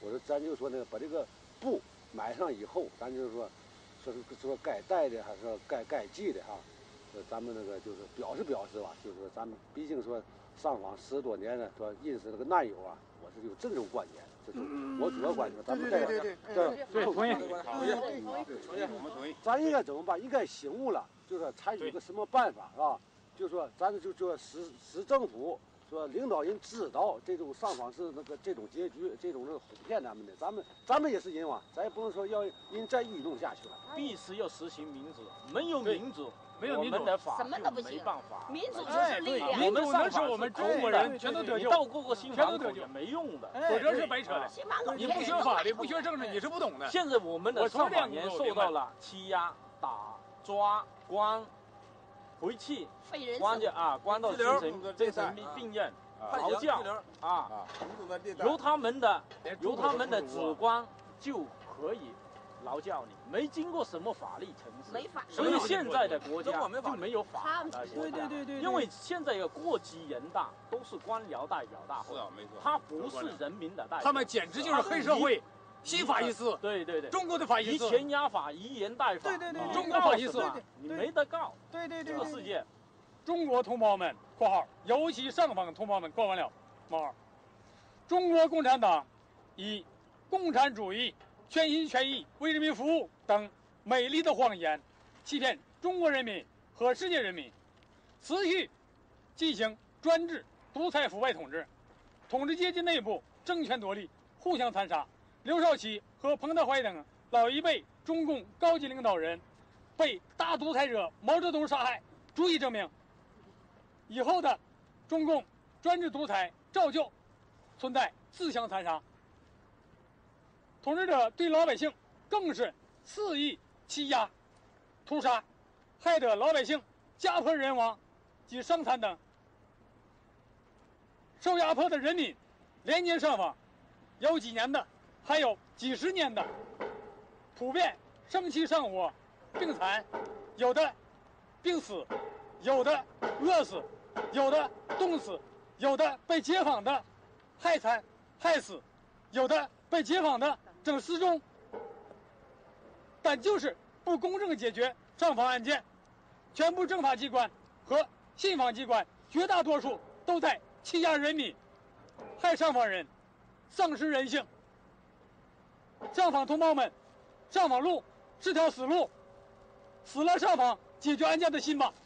我说咱就说那个把这个布买上以后，咱就是说，说是说该戴的还是说该该系的哈，呃，咱们那个就是表示表示吧，就是说咱们毕竟说上访十多年了，说认识那个难友啊，我是有这种观点，这是我主要观点。咱们再对对对对对同意同意同意同意，我们同意。 咱应该怎么办？应该醒悟了，就是说采取一个什么办法啊？就说咱就说市市政府说领导人知道这种上访是那个这种结局，这种那个哄骗咱们的，咱们咱们也是人嘛，咱也不能说要人再愚弄下去了。 必须要实行民主，没有民主， 没有民主我们的法什么都不行没办法。 民主就是力量民主能使我们中国人全都得救你到各个新全都得救房口也没用的， 否则是白扯的啊你不学法律不学政治你是不懂的现在我们的我从上访员这样工作受到了欺压、打、抓、关、回去废人， 关着啊，关到拘留精神精神病病院、劳教啊，由由他们的由他们的指官就可以劳教你，没经过什么法律程序， 没法所以现在的国家中国没法就没有法的国家， 对对对对对因为现在的过级人大都是官僚代表大会， 是啊没错他不是人民的代表， 他们简直就是黑社会新法西斯对对对， 中国的法西斯以权压法，以言代法， 对对对你中国法西斯告什么你没得告， 对对这个世界。 中国同胞们（括号尤其上访同胞们）括完了冒号，中国共产党以共产主义全心全意为人民服务等美丽的谎言，欺骗中国人民和世界人民，持续进行专制、独裁、腐败统治，统治阶级内部争权夺利，互相残杀。刘少奇和彭德怀等老一辈中共高级领导人被大独裁者毛泽东杀害，足以证明以后的中共专制独裁照旧存在自相残杀。统治者对老百姓更是肆意欺压、屠杀，害得老百姓家破人亡及伤残等。受压迫的人民连年上访，有几年的，还有几十年的，普遍生气上火、病残，有的病死，有的饿死，有的冻死，有的被解放的害惨害死，有的被解放的整失踪。但就是不公正解决上访案件，全部政法机关和信访机关绝大多数都在欺压人民，害上访人，丧失人性。上访同胞们，上访路是条死路，死了上访解决案件的心吧。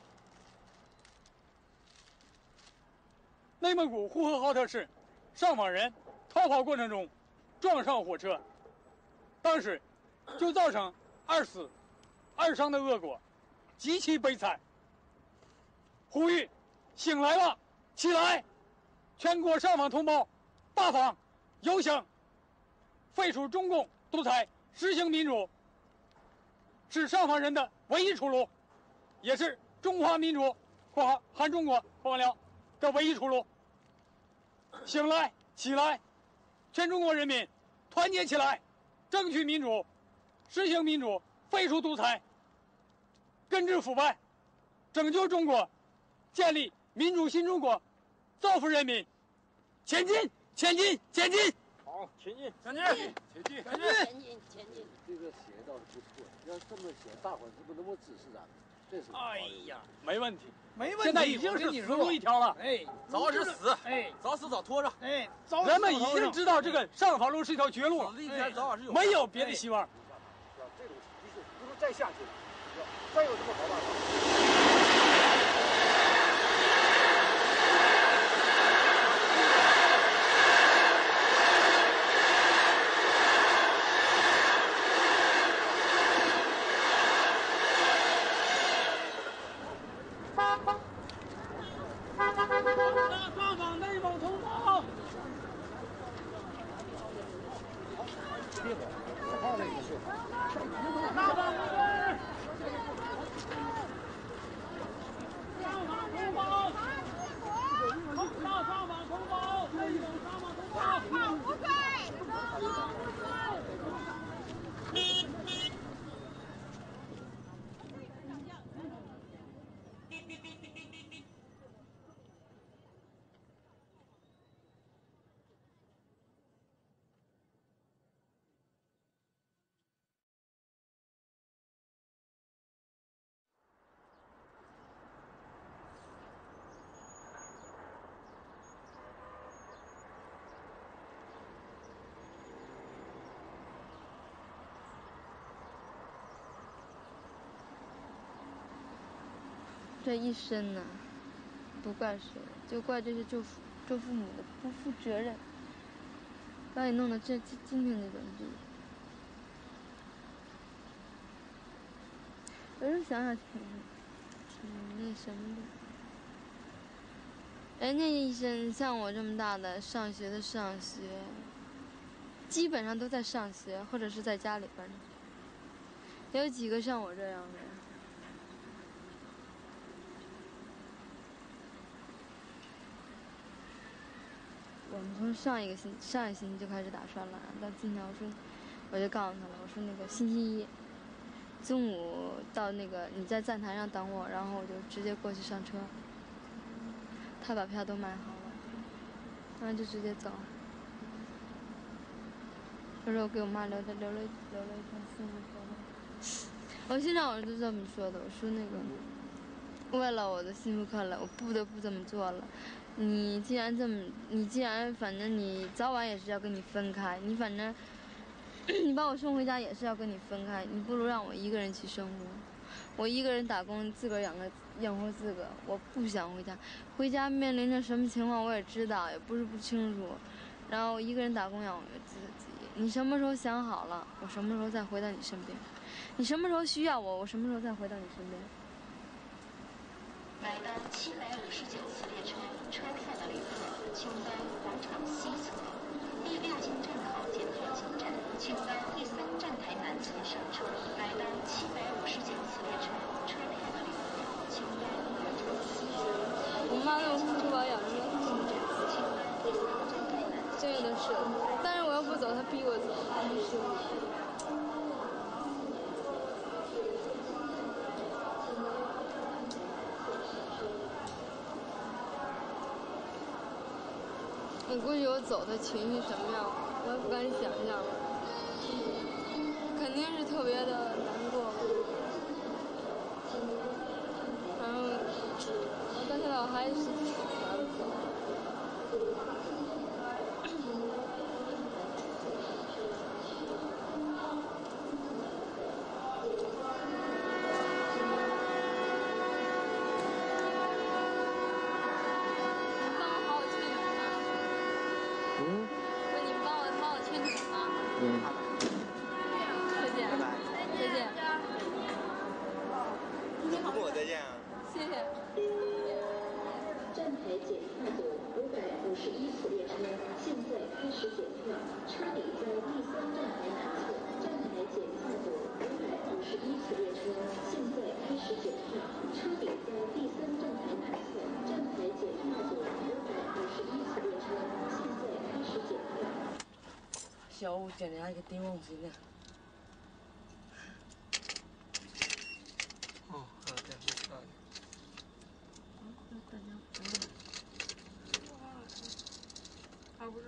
内蒙古呼和浩特市上访人逃跑过程中撞上火车，当时就造成二死二伤的恶果，极其悲惨。呼吁醒来吧，起来！全国上访同胞罢访游行，废除中共独裁，实行民主，是上访人的唯一出路，也是中华民族（括号含中国）括完了的唯一出路。醒来，起来！全中国人民团结起来，争取民主，实行民主，废除独裁，根治腐败，拯救中国，建立民主新中国，造福人民，前进，前进，前进！ 好，前进， 前进， 前进， 前进，前进。 这个写倒是不错，要这么写，大伙儿是不是能够支持咱们？这是。 哎呀，没问题， 没问题。 现在已经是死路一条了。 哎，早是死， 哎， 早死早拖着。哎， 人们已经知道这个上访路是一条绝路了， 死的一天早晚是有， 没有别的希望。 这种就是不能再下去了，再有什么好办法？ 上访内蒙同胞，上访同志，上访同胞，通道上访同胞，内蒙上访同胞，上访不罪，上访不罪。 却一身呢，不怪谁，就怪这些做父做父母的不负责任，把你弄得这今今天这种地步。有时候想想挺挺那什么的。人家医生像我这么大的上学的上学，基本上都在上学或者是在家里边呢。有几个像我这样的？我们从上一个星上一个星期就开始打算了，到今天我说，我就告诉他了，我说那个星期一中午到那个你在站台上等我，然后我就直接过去上车。他把票都买好了，然后就直接走。他说我给我妈留的留了留了一张信用卡。我现在我是这么说的，我说那个，为了我的幸福快乐，我不得不这么做了。你既然这么，你既然反正你早晚也是要跟你分开，你反正你把我送回家也是要跟你分开，你不如让我一个人去生活。我一个人打工，自个儿养个养活自个儿，我不想回家。回家面临着什么情况我也知道，也不是不清楚。然后一个人打工养活自己，你什么时候想好了，我什么时候再回到你身边。你什么时候需要我，我什么时候再回到你身边。 来到七百五十九次列车车票的旅客，请到广场西侧第六进站口检票进站，请到第三站台南侧上车。来到七百五十九次列车车票的旅客，请到广场西侧。 我妈那么付出把我养着，真有点舍得。但是我要不走，她逼我走，真是。我估计我走的情绪什么样，我也不敢想象，肯定是特别的难过。然后，我到现在我还是想走。 小五今天还给顶忘记呢。 哦，好的，好的。 啊，不是。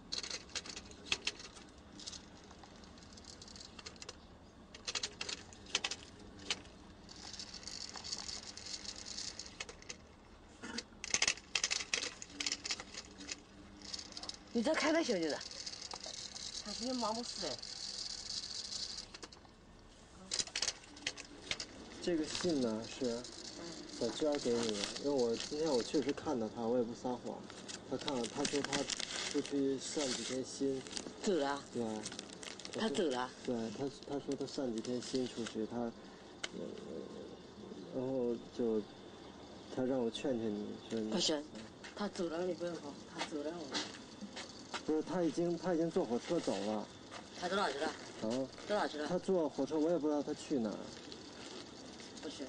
你这看他小姐子，他今天忙不死哎。 这个信呢是小娟给你的，因为我今天我确实看到他，我也不撒谎。他看了，他说他出去上几天心。 走了。 对。 他走了。 对他，他说他上几天心出去，他，呃，然后就，他让我劝劝你说。 不行，他走了你不要跑，他走了我。 不是，他已经他已经坐火车走了。 他走哪去了？ 啊？ 走哪去了？ 他坐火车，我也不知道他去哪儿。 不行。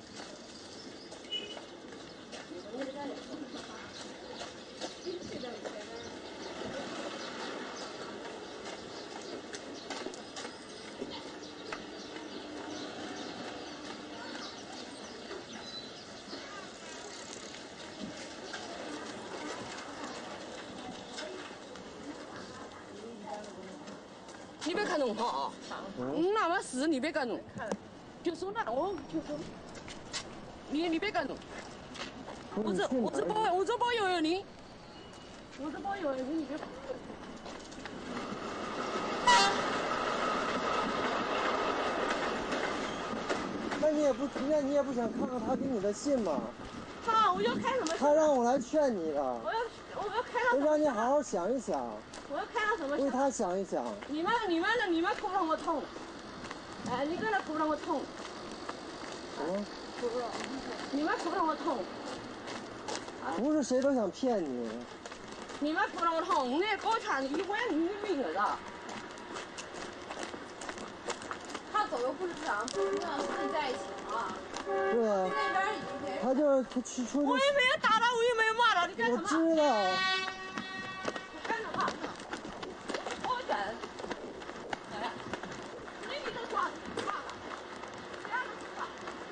你别看弄哈啊！你那么事你别干弄，就说那我就说，你你别干弄。我这我这包我这包有你，我这包有你你别。 那你也不，那你也不想看看他给你的信吗？ 他，我要开什么信？ 他让我来劝你的。 我要，我要开他。 我让你好好想一想。 我要开他什么信？ 为他想一想。 你们，你们的，你们哭让我痛。哎，你跟他哭让我痛。 什么？ 你们哭让我痛。 不是谁都想骗你。 你们哭让我痛，你搞钱一万你没人了。 他走又不是想不是想跟你在一起吗？ 对啊。他就是他去出去。 我也没有打他，我也没有骂他，你干什么？ 我知道。 我干什么？我干。哎，没你这话，骂他，这样子吧。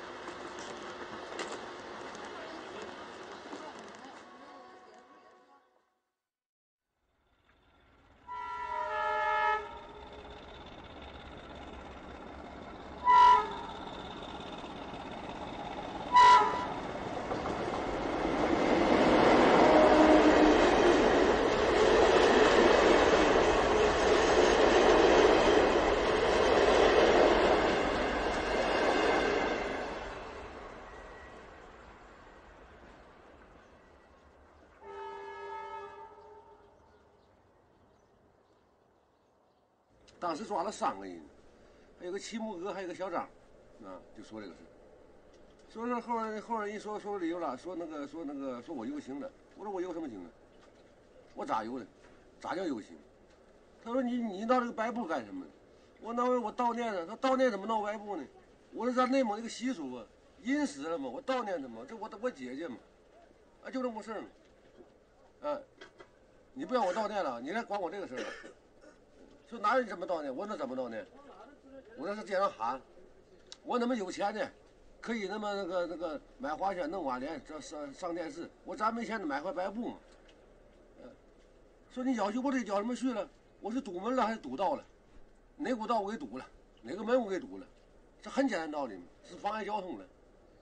当时抓了三个人，还有个齐木哥，还有个小张，啊，就说这个事。说是后边后边人说说理由了，说那个说那个说我游行了。我说我游什么行啊？我咋游的？咋叫游行？他说你你闹这个白布干什么？我闹我悼念呢。他悼念怎么闹白布呢？我说咱内蒙这个习俗啊，人死了嘛，我悼念他嘛，这我我姐姐嘛，啊就这么事儿嘛。啊，你不让我悼念了，你来管我这个事儿了。说哪有你怎么悼念？我那怎么悼念？我那是街上喊，我那么有钱呢，可以那么那个那个买花圈、弄挽联，这上上电视。我咱没钱的买块白布嘛。嗯，说你要求我这叫什么去了？我是堵门了还是堵道了？哪股道我给堵了？哪个门我给堵了？这很简单道理嘛，是妨碍交通了。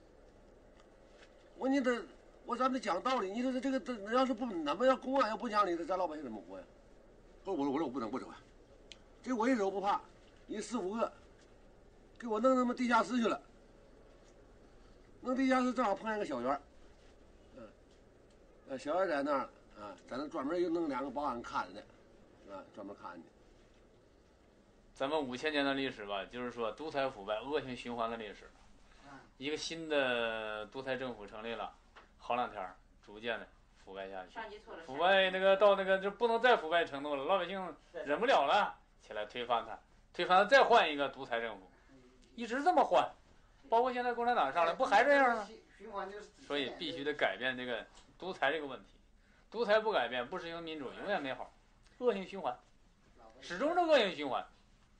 我你这我咱们讲道理，你说这个这要是不怎么要公安要不讲理的，咱老百姓怎么活呀？我说我说我说我不能不走啊。这我一走不怕，你四五个，给我弄他妈地下室去了。弄地下室正好碰见个小园，嗯，呃，小园在那儿啊，在那专门又弄两个保安看着呢，啊，专门看着。 咱们五千年的历史吧，就是说独裁腐败、恶性循环的历史。一个新的独裁政府成立了，好两天逐渐的腐败下去，腐败那个到那个就不能再腐败程度了，老百姓忍不了了。起来推翻他，推翻他再换一个独裁政府，一直这么换，包括现在共产党上来不还这样吗？所以必须得改变这个独裁这个问题，独裁不改变，不实行民主，永远没好，恶性循环，始终是恶性循环。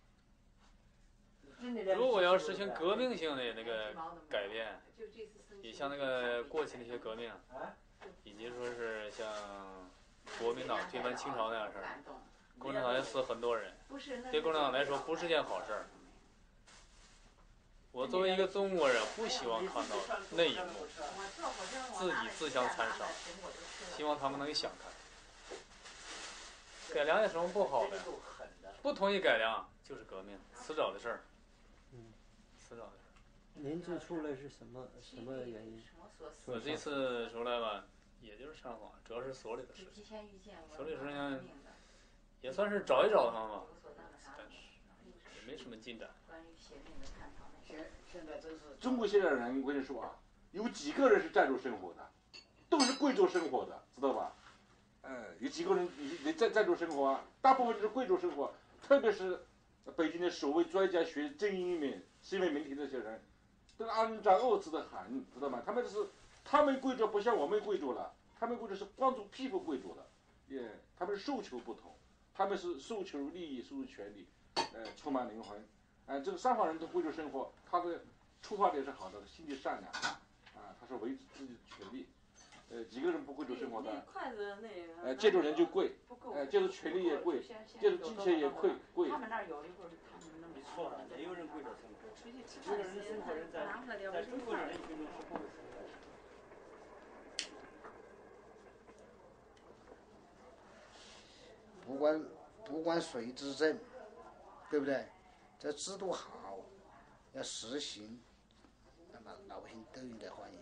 如果要实行革命性的那个改变，也像那个过去那些革命，以及说是像国民党推翻清朝那样事儿。共产党也死很多人，对共产党来说不是件好事儿。我作为一个中国人，不希望看到那一幕，自己自相残杀，希望他们能想开。改良有什么不好的？不同意改良就是革命，迟早的事儿。 嗯， 迟早的事儿。 您这出来是什么什么原因？ 我这次出来吧，也就是上访，主要是所里的事情。所里事情。也算是找一找他们吧，但是也没什么进展。 中国现在人，我跟你说啊，有几个人是站住生活的，都是贵族生活的，知道吧？呃，有几个人你站站住生活啊？大部分就是贵族生活，特别是北京的所谓专家学精英们、新闻媒体这些人，都按照二次的喊，知道吗？他们是他们贵族不像我们贵族了，他们贵族是光住屁股贵族了，也他们诉求不同。他们是诉求利益、诉求权利，呃，充满灵魂。呃，这个上访人的贵族生活，他的出发点是好的，心地善良，啊，他是维持自己的权利。呃，几个人不贵族生活的，呃，借助人就贵，呃，借助权利也贵，借助金钱也贵贵。他们那儿有一会儿，他们那没错了，也有人贵族生活，有的人生活人在在中国人的群众是不会生活的。 不管不管谁执政，对不对？这制度好，要实行， 老百姓都应该欢迎。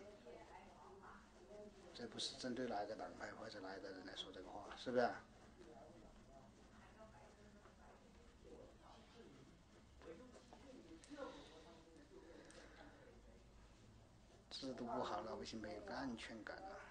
这不是针对哪个党派或者哪个人来说这个话，是不是？制度不好，老百姓没有安全感了。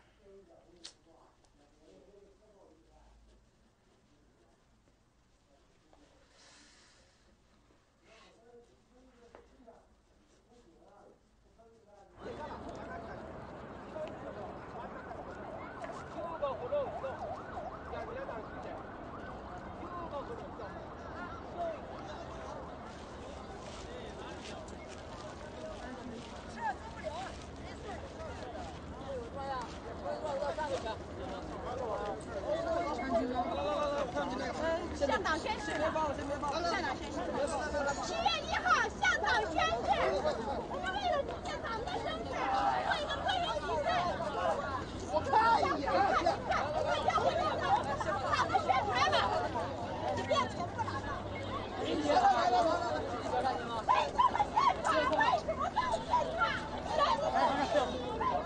向党宣誓，向党宣誓。七月一号向党宣誓，我们为了体现党的身份，做一个个人体现。我看一眼，我们要不要党的宣传了？你别全部拿上。你别来了，为什么宣传？为什么不宣传？人民为什么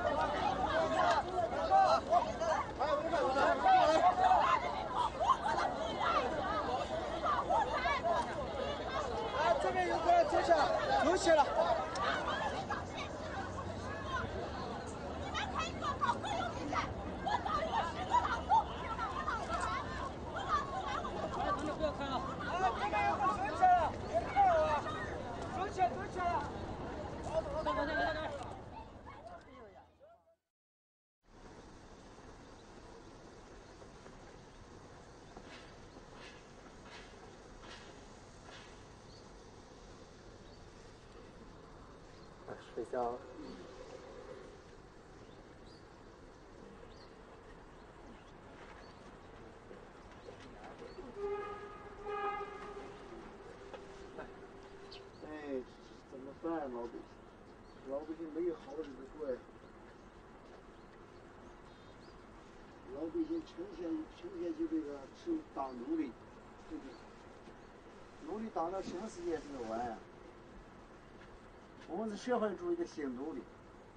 这边有个人走起来，有起了。 你们可以做好个人体现，我党一个十个党组，我党组完，我党组完我就走。 同志不要看了。啊，这边有个走起来了，别看我啊，走起来，走起来了。好，走，走，走，走，走。睡觉。 哎，怎么办，老百姓？老百姓没有好日子过呀。老百姓成天成天就这个吃当奴隶，对不对？奴隶当了全世界是个玩呀。我们是社会主义的新奴隶。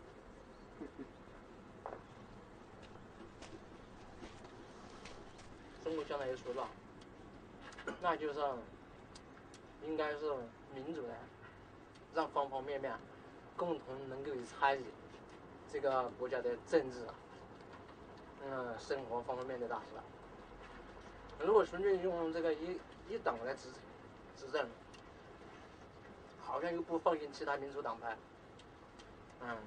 中国将来也说了，那就是应该是民主的，让方方面面共同能够参与这个国家的政治，嗯，生活方方面面的大事。如果纯粹用这个一一党来执执政，好像又不放心其他民主党派。嗯，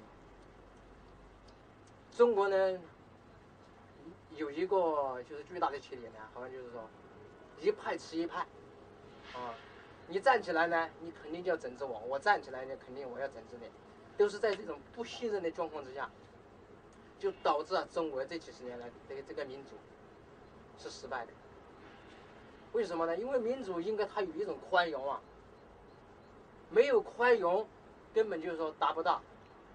中国呢有一个就是巨大的缺点呢，好像就是说一派吃一派。啊，你站起来呢，你肯定就要整治我；我站起来呢，肯定我要整治你。都是在这种不信任的状况之下，就导致啊中国这几十年来这个这个民主是失败的。为什么呢？因为民主应该它有一种宽容啊。没有宽容，根本就是说达不到。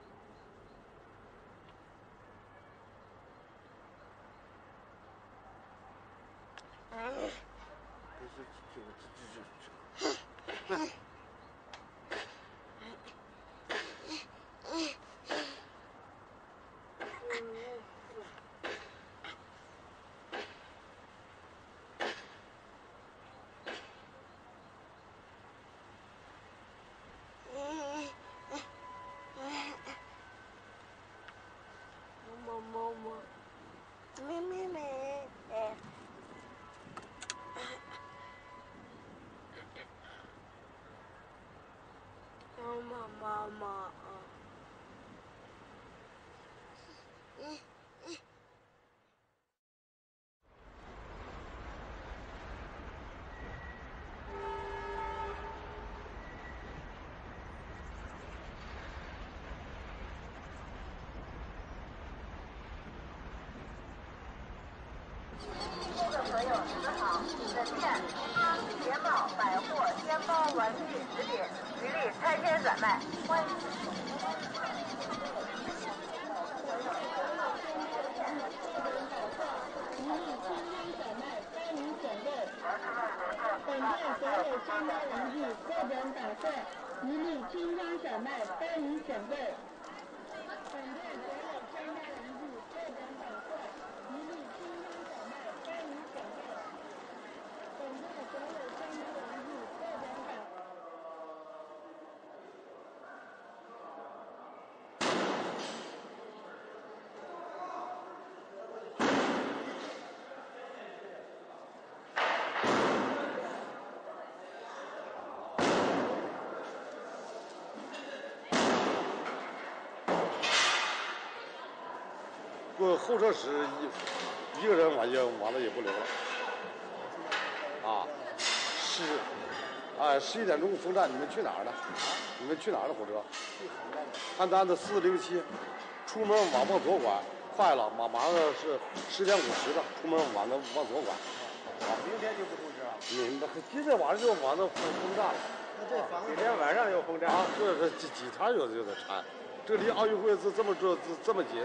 妈妈，嗯嗯。 顾客朋友，你们好，本店花、鞋帽、百货、肩包、玩具、食品，一律拆迁转卖，欢迎。 本店所有相关玩具各种打算，一律清仓转卖，欢迎选购。 个候车室一一个人完就完了也不留了。啊，十，啊十一点钟封站，你们去哪儿呢？你们去哪儿的火车？看单子四零七，出门往往左拐，快了，马马上是十点五十了，出门往那往左拐。 啊，明天就不通知了。 明白，今天晚上就往那封封站了。 那这房子今天晚上要封站啊？这这几几天就就得拆，这离奥运会是这么这这么近。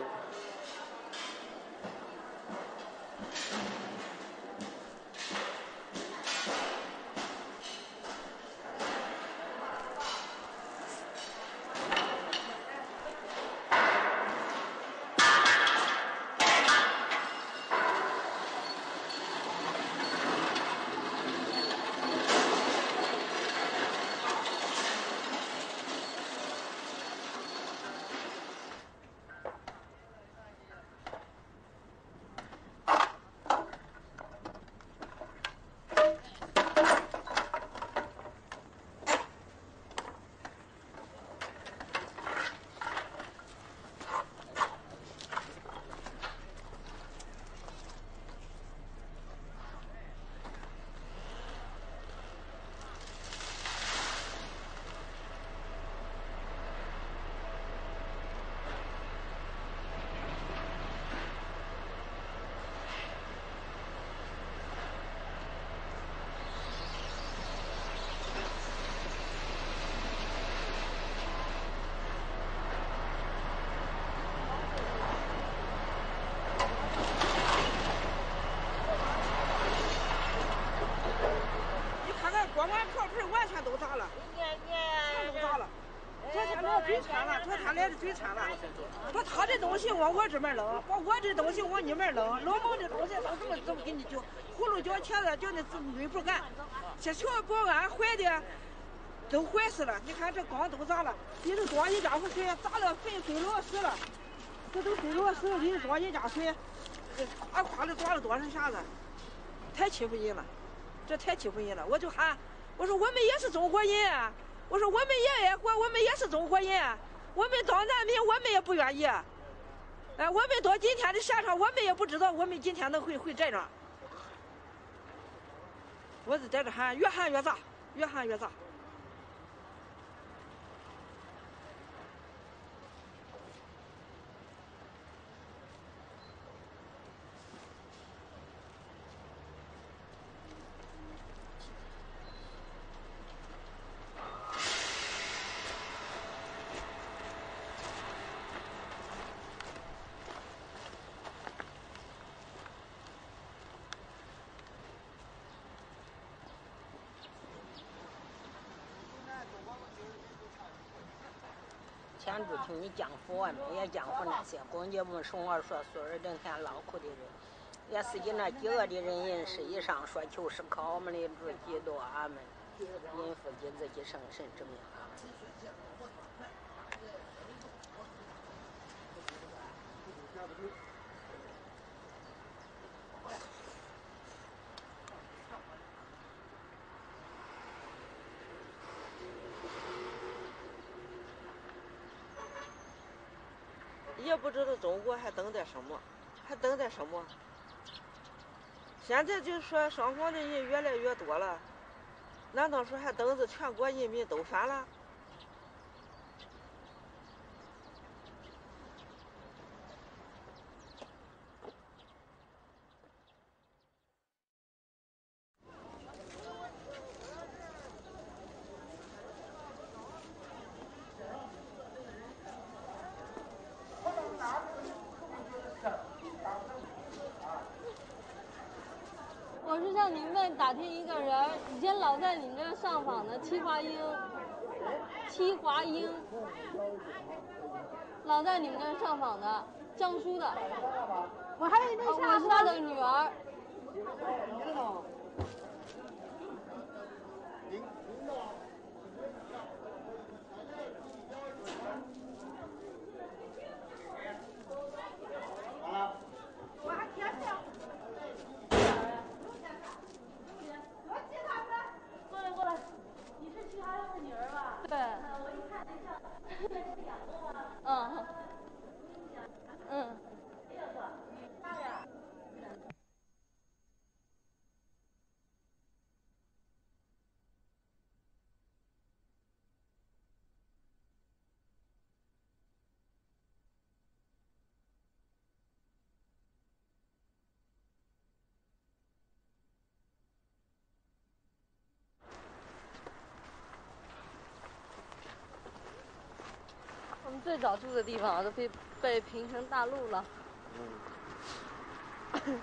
光管靠盆完全都砸了，全都砸了。昨天来最惨了，昨天来的最惨了。把他的东西往我这边扔，把我的东西往你们扔，老毛的东西都这么这么给你就葫芦脚茄子叫那女不干，这小保安坏的都坏死了。你看这缸都砸了，里头装一家伙水，砸了飞飞落石了，这都飞落石了，里头装一家水，大胯里装了多少下子，太欺负人了。这太欺负人了！我就喊，我说我们也是中国人啊，我说我们也爱国，我们也是中国人啊，我们当难民我们也不愿意，哎，我们到今天的下场，我们也不知道我们今天能会会这样。我就在这喊，越喊越砸，越喊越砸。 前不听你江湖外面也江湖那些公家们说话说所有整天劳苦的人，也是以那饥饿的人人是以上说求是靠我们的主基督阿门，因父及子及圣神之名阿门。 也不知道中国还等待什么，还等待什么？现在就说双方的人越来越多了，难道说还等着全国人民都反了？ 我是向您们打听一个人，以前老在你们这儿上访的戚华英，戚华英，老在你们这儿上访的，江苏的。我还以为那我是他的女儿。嗯，嗯， 最早住的地方都被被平成大路了。 嗯。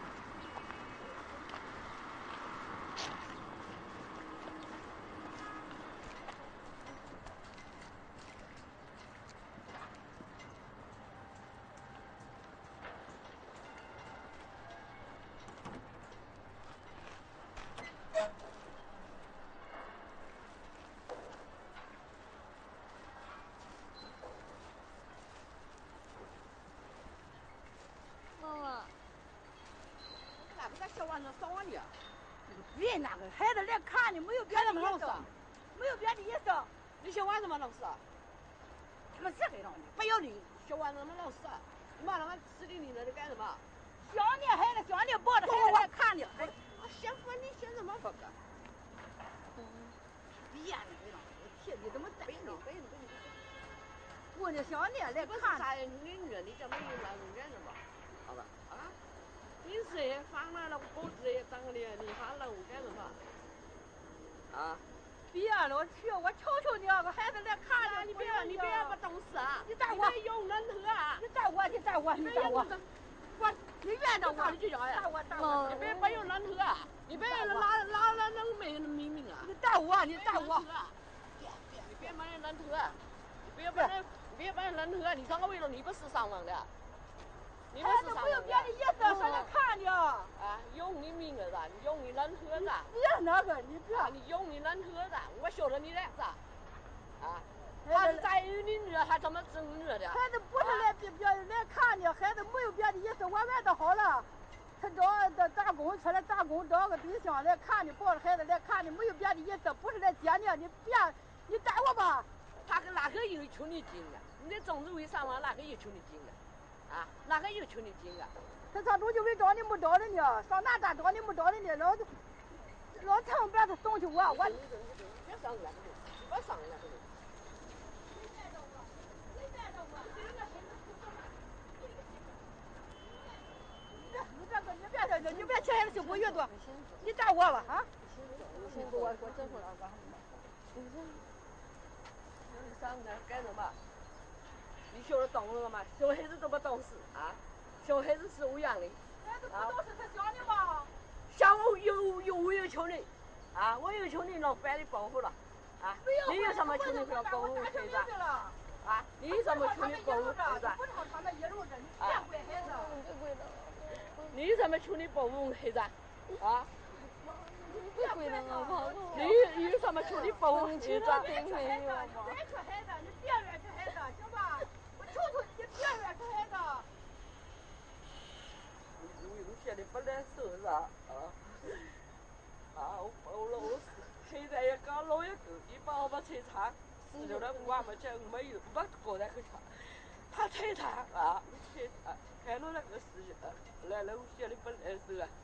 别那个孩子来看你，没有别的意思，没有别的意思。 你小娃什么老师？ 他们是给让你， 不要你小娃什么老师？你妈他妈吃的你那里干什么？ 小你孩子，小你抱着孩子来看你。 哎，我嫌烦你嫌什么烦的？ 别那个让我替你怎么带呢？背你背你。 我的小你来看。 啥呀？你女儿，你叫没有男人干什么？好吧？啊？你谁放来了脖子也长了，你还让我干什么？啊！ 别了，去，我求求你啊，我孩子来看你，你别你别不懂事啊！ 你带我， 你用人头啊！ 你带我，你带我，你带我，我你怨着我， 你就要呀！ 带我带我， 你别不用人头啊！你别拿拿拿那没人命命啊！ 你带我，你带我！ 别别，你别把人人头啊！你别把人，你别把人人头啊！你上个为了你不是上网的。 孩子没有别的意思，上来看你。 啊，用你命儿噻，你用你人头噻。 别那个，你别， 你用你人头噻，我晓得你来噻。啊，他是在于你女儿，他怎么整女儿的？ 孩子不是来别别人来看你，孩子没有别的意思，我玩的好了。他找打打工出来打工，找个对象来看你，抱着孩子来看你，没有别的意思，不是来接你，你别，你带我吧。 他跟哪个有求你进的？你的种子为啥往哪个有求你进的？啊，哪个有求你进啊？ 他上中就为找你没找人呢，上哪咋找你没找人呢？老老蹭别的东西我我。 别上那个，别上那个。 你这个你别这你别欠人辛苦越多，你带我吧啊！ 你先给我给我整出来吧。你上那干什么？你晓得懂了吗？小孩子都不懂事啊！小孩子是我养的。 孩子不懂事，他想你吗？ 想我有有我有求你，啊，我有求你让法律保护了，啊，你有什么求你不要保护孩子？啊，你有什么求你保护孩子？啊，你有什么求你保护孩子？啊？你有什么求你保护孩子？ 别冤屈孩子，你别冤屈孩子，行吧？我求求你，别冤屈孩子。 我现在不难受是吧？啊，啊，我我了我是，现在也刚老一个，你把我把车厂死掉了，我没讲没有，没搞在去查，他车厂啊，车厂看到那个事情，来了我现在不难受啊。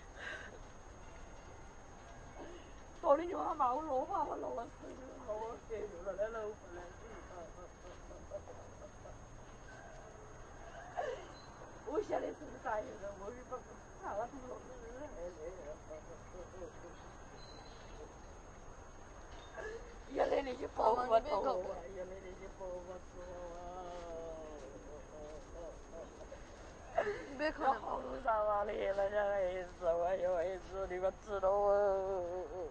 到底叫他把我老爸爸老了死了，老了死了，来了我不难受。我现在是个啥样的？我是不啥了，不老是人来来。原来那些包我懂我，原来那些包我懂我。别看好路上啊，你那家孩子，我有孩子，你们知道哦。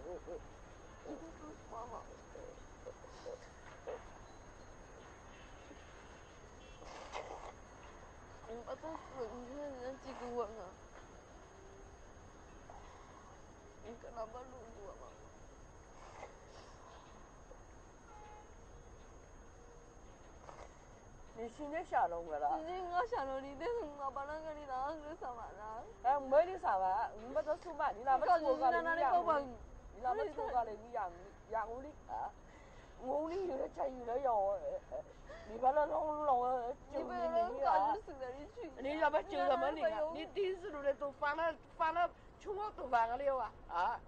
你把这死，你看人家几个我呢？你跟他们录过吗？ 你现在想弄个了？ 你我想弄你的，我把那个你拿个上完了。 哎，没你上完，你把这说完，你那么说过来你养我，你那么说过来你养养我的啊？我的有的钱有的要，你把那弄弄九零零啊！你要不九什么零啊？你第四路的都放了放了，全部都放了啊啊！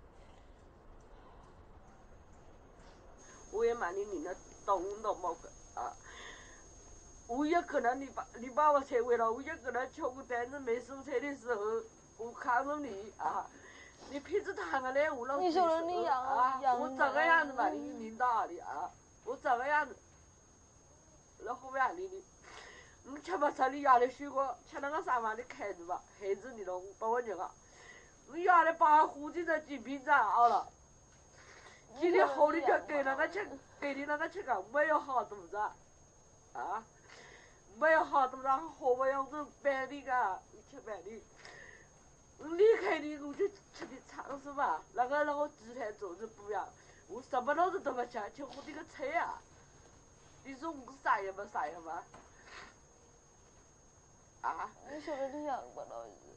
我也骂你，你那懂都没个啊！我也可能你把你把我车毁了，我也可能敲个单子没收车的时候，我看着你啊，你皮子烫了嘞，我老你说了你养啊，我这个样子嘛，你领导的啊，我这个样子， 那后面里的，我们吃不吃你家的水果，吃那个三万的开子吧，孩子你都把我这个，我家的把胡子这几瓶子熬了，今天好的就给那个吃，给的那个吃个没有好肚子，啊，没有好肚子，好不容易白的个，吃白的。离开你，我就吃的尝试吧。那个那个鸡蛋做的不一样，我什么东西都不吃，就我这个菜啊。你说我啥也没啥也没。啊？ 你说的这样吧，老师。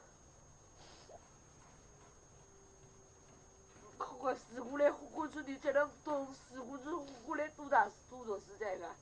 看看四姑来，过去你才能多四姑子过来多大多长时间啊？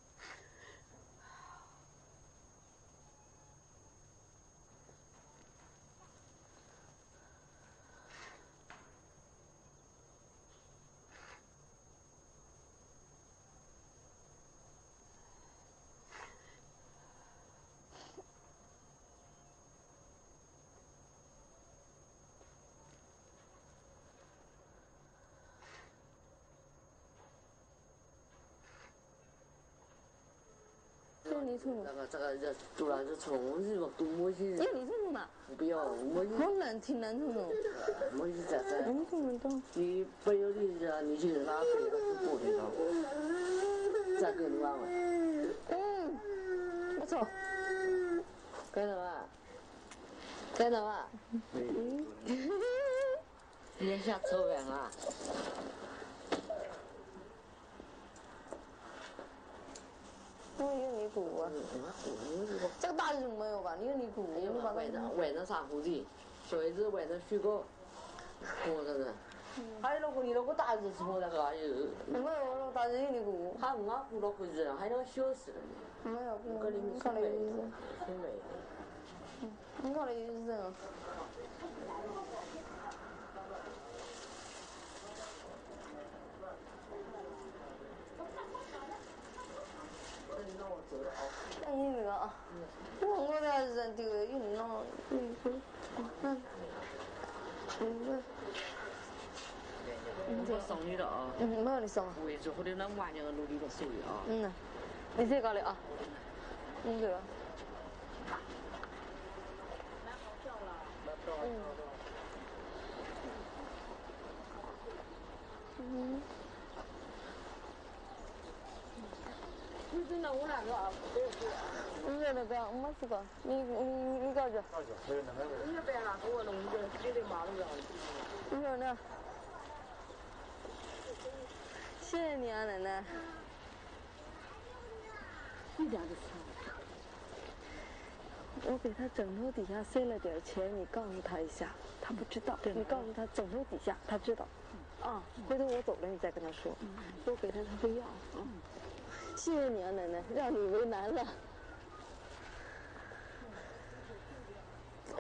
那个这个这做了这虫子嘛，多摸些。 要你这么嘛？ 不要，摸些。 好难听难听哦。 摸些咋子？ 你怎么懂？ 你不要你这，你去拉回来是不会的。再给你玩玩。 嗯，不错。干什么？干什么？ 嗯。你想抽完啊？ 我有你姑啊，这个大人没有吧？你有你姑，你把晚上晚上啥胡子，小孩子晚上睡觉，我这是。还有那个你那个大人是我那个有。 没有，那个大人有你姑。 还我姑那回事，还那个小事。 没有，不跟你看了有意思。 挺美。 嗯，你看了有意思啊。那你那个啊，我我的人这个有那嗯嗯嗯嗯。 我送你了啊。 嗯，没有你送。 我也是后头那晚上努力的手艺啊。 嗯呐，你这个的啊。嗯对了。嗯。嗯。你真的我那个啊，不对不对啊。你那个我没吃过，你你你搞去。你那边那给我弄个鸡腿麻了样的。你说呢？谢谢你啊，奶奶。一点都不差。我给他枕头底下塞了点钱，你告诉他一下，他不知道。你告诉他枕头底下，他知道。啊，回头我走了你再跟他说。我给他他会要。嗯。谢谢你啊，奶奶，让你为难了。走。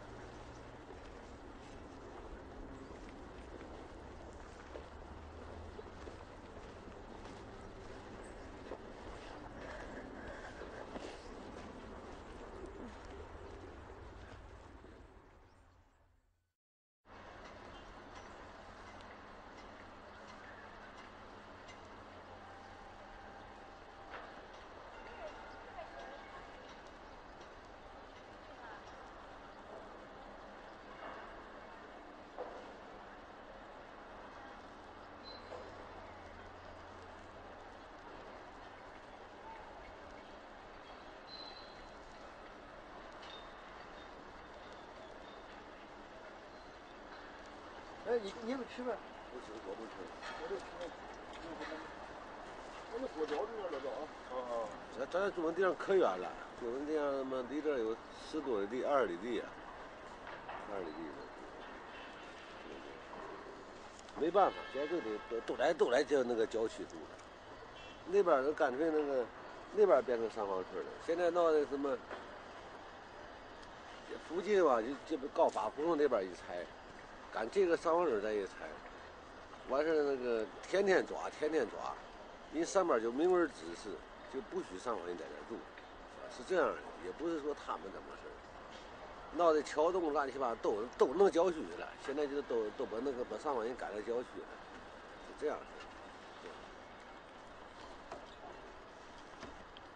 哎，你你不吃呗？ 不吃，我不吃。 我就吃。我那果条这个了啊。 哦。咱咱住那地方可远了，住那地方他妈离这有十多里地，二十里地呀，二十里地的。没办法，现在都得都都来都来就那个郊区住了。那边都干脆那个，那边变成上房村了。现在闹的什么？附近吧，就就高法胡同那边一拆。赶这个上房村咱也拆，完事那个天天抓，天天抓，人上面就明文指示，就不许上房人在这住，是这样的，也不是说他们怎么事儿，闹得桥洞乱七八糟都都弄郊区了，现在就都都把那个把上房人赶到郊区了，是这样的。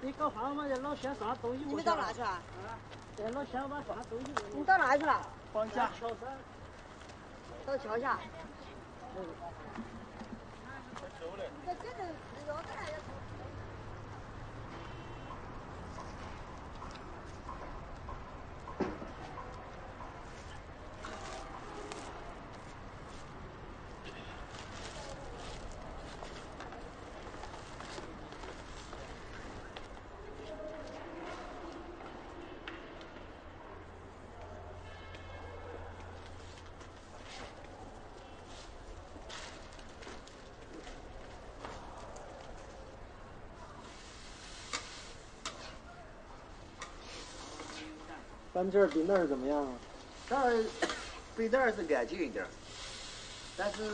你搞啥嘛？这老乡啥东西？ 你们到哪去了？ 啊，这老乡把啥东西？ 你到哪去了？ 放假。桥山。 到桥下。 嗯。 走嘞。这这个要得来要。 咱这儿比那儿怎么样啊？ 这儿比那儿是安静一点，但是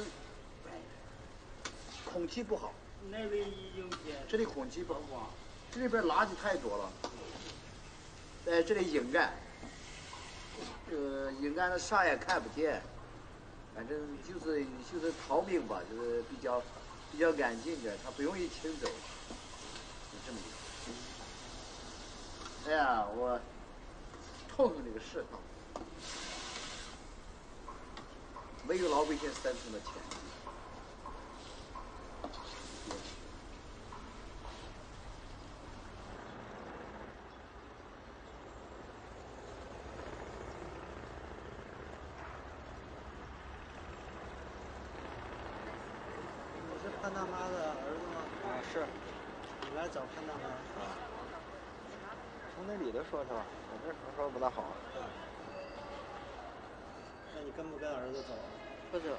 空气不好。 那边有些。 这里空气不好，这里边垃圾太多了。在这里阴暗，呃，阴暗的啥也看不见，反正就是就是逃命吧，就是比较比较安静点，它不容易清走，就这么一个。哎呀，我。痛恨这个世道，没有老百姓生存的权利。 你是潘大妈的儿子吗？ 啊，是。 你来找潘大妈。 啊。从那里头说是吧？我这说说不大好。 那你跟不跟儿子走？ 不走。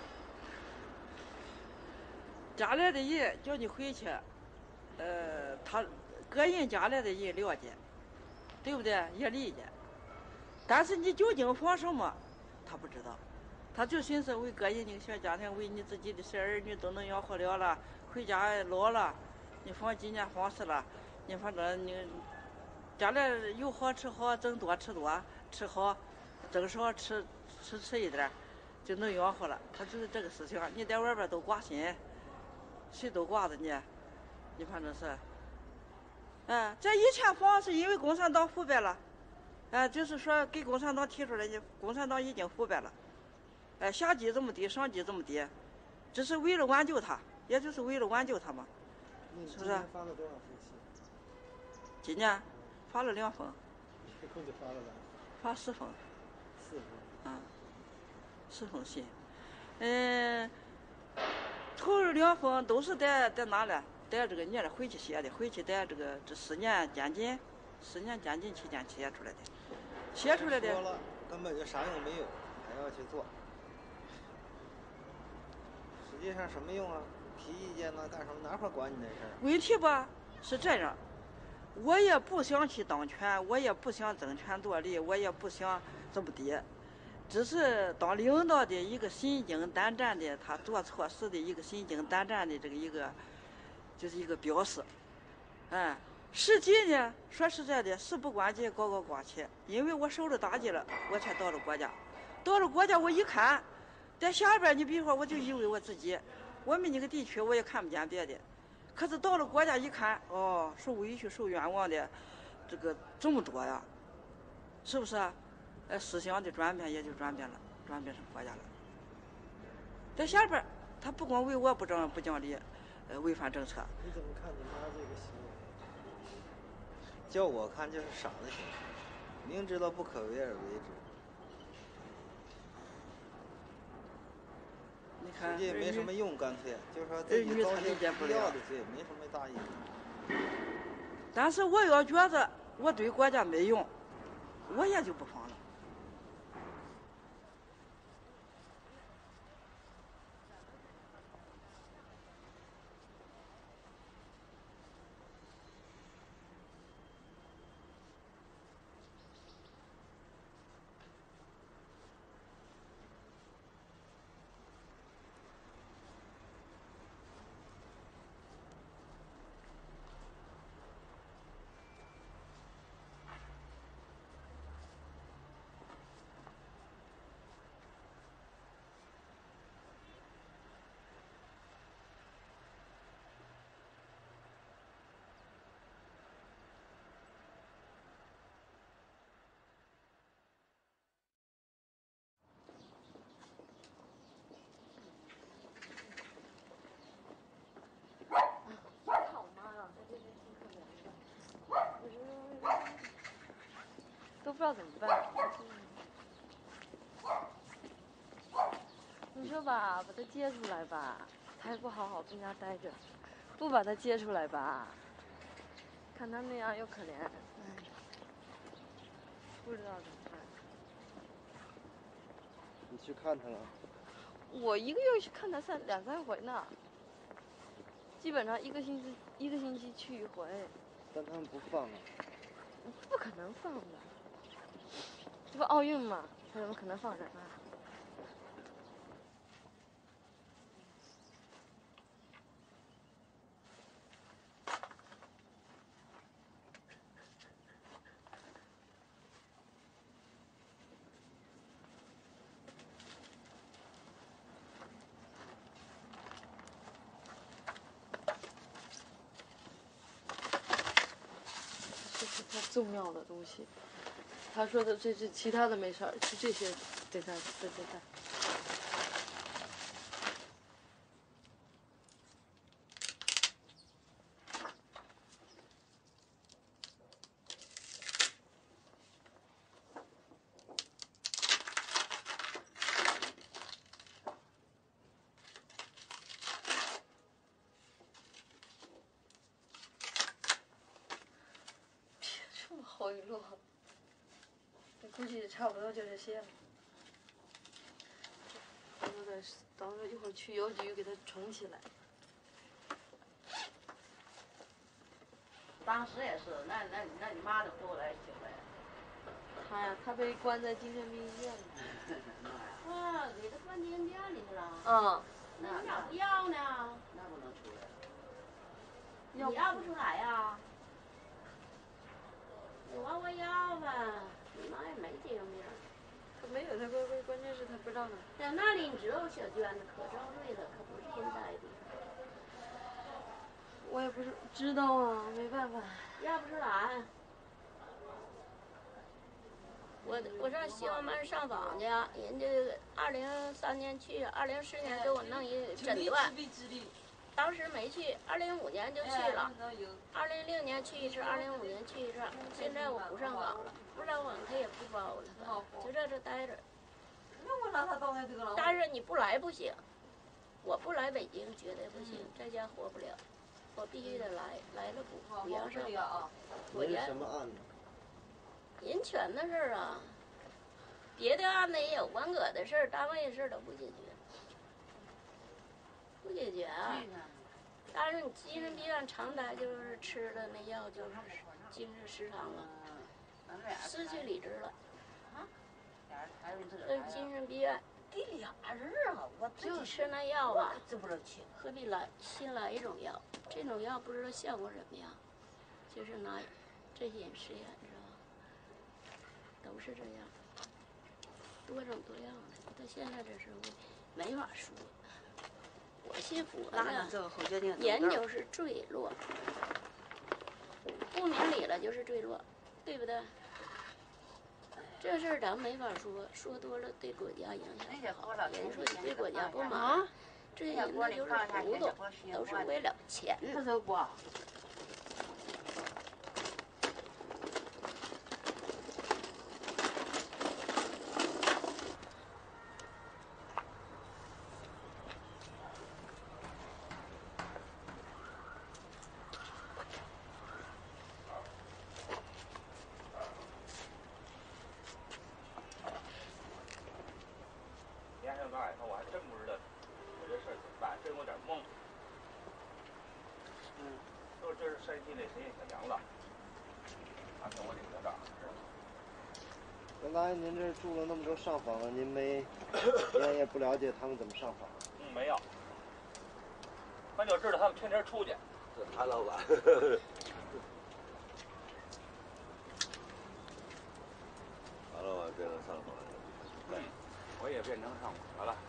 家来的人叫你回去，呃，他个人家来的人了解，对不对？也理解。但是你究竟放什么，他不知道，他就寻思为个人这个小家庭，为你自己的小儿女都能养活了了，回家老了，你放几年放肆了，你反正你。将来有好吃好，挣多吃多，吃好，挣少吃吃吃一点，就能养活了。他就是这个事情。你在外边都挂心，谁都挂着你，你反正是，哎，这以前放是因为共产党腐败了，哎，就是说给共产党提出来，你共产党已经腐败了，哎，下级这么低，上级这么低，只是为了挽救他，也就是为了挽救他嘛，是不是？ 发了多少封信？ 今年。发了两封， 一共就发了两封， 发四封， 四封， 啊，四封信，嗯，头两封都是在在哪了？在这个你这回去写的，回去在这个这四年监禁，四年监禁期间写出来的，写出来的。 说了，根本就啥用没有，还要去做，实际上什么用啊？提意见呢，干什么？哪会管你那事儿？ 问题吧是这样。我也不想去当权，我也不想争权夺利，我也不想这么的，只是当领导的一个心惊胆战的，他做错事的一个心惊胆战的这个一个，就是一个表示。哎，实际呢，说实在的，事不关己，高高挂起，因为我受了打击了，我才到了国家。到了国家，我一看，在下边，你比如说，我就以为我自己，我们那个地区我也看不见别的。可是到了国家一看，哦，受委屈、受冤枉的，这个这么多呀，是不是？呃，思想的转变也就转变了，转变成国家了。在下边，他不光为我不讲不讲理，呃，违反政策。 你怎么看你妈这个行为？叫我看就是傻的行为，明知道不可为而为之。 你看， 实际没什么用，干脆就是说自己遭些不必要的罪，没什么大意。 但是我要觉得我对国家没用，我也就不放了。 道怎么办。你说吧，把他接出来吧，他也不好好跟家待着，不把他接出来吧，看他那样又可怜，哎，不知道怎么办。 你去看他了？ 我一个月去看他三两三回呢，基本上一个星期一个星期去一回。 但他们不放啊。 不可能放的，这不奥运嘛，他怎么可能放人啊？这是他重要的东西。他说的这这其他的没事儿，就这些得带得得带。这么厚一摞。估计差不多就这些了。等着再，等着一会儿去邮局给它存起来。 当时也是，那那那你妈都过来救来。 他呀，他被关在精神病医院里。 啊，给他关精神病院里去了。 嗯。 那你咋不要呢？那不能出来。你要不出来呀？你往我要吧，你妈也没精神病。 他没有，他关关关键是他不让他。 在那里你只有小娟子，可遭罪了，可不是人待的。 我也不是知道啊，没办法。 要不出来。我我上西往门上访去，人家二零三年去，二零四年给我弄一诊断。当时没去，二零五年就去了，二零六年去一次，二零五年去一次。现在我不上访了，不上访他也不包了，就在这待着。但是你不来不行，我不来北京绝对不行，在家活不了，我必须得来，来了不不让上访。我您什么案子？ 人权的事儿啊，别的案子也有，文革的事儿、单位的事儿都不解决。不解决啊！但是你精神病院常待就是吃的那药就是精神失常了，失去理智了。这是精神病院。 给俩人啊，我就吃那药吧， 治不了去。 何必来新来一种药？这种药不知道效果怎么样，就是拿这些人实验，知道吧？都是这样，多种多样的。到现在这时候没法说。我信佛的，研究是坠落，不明理了就是坠落，对不对？这事儿咱没法说，说多了对国家影响不好。人说你对国家不满，这些人呢就是糊涂，都是为了钱。 原来您这住了那么多上访了，您没，您也不了解他们怎么上访。 嗯，没有。那就知道他们天天出去。 这谭老板。谭老板变成上访了。 对，我也变成上访了。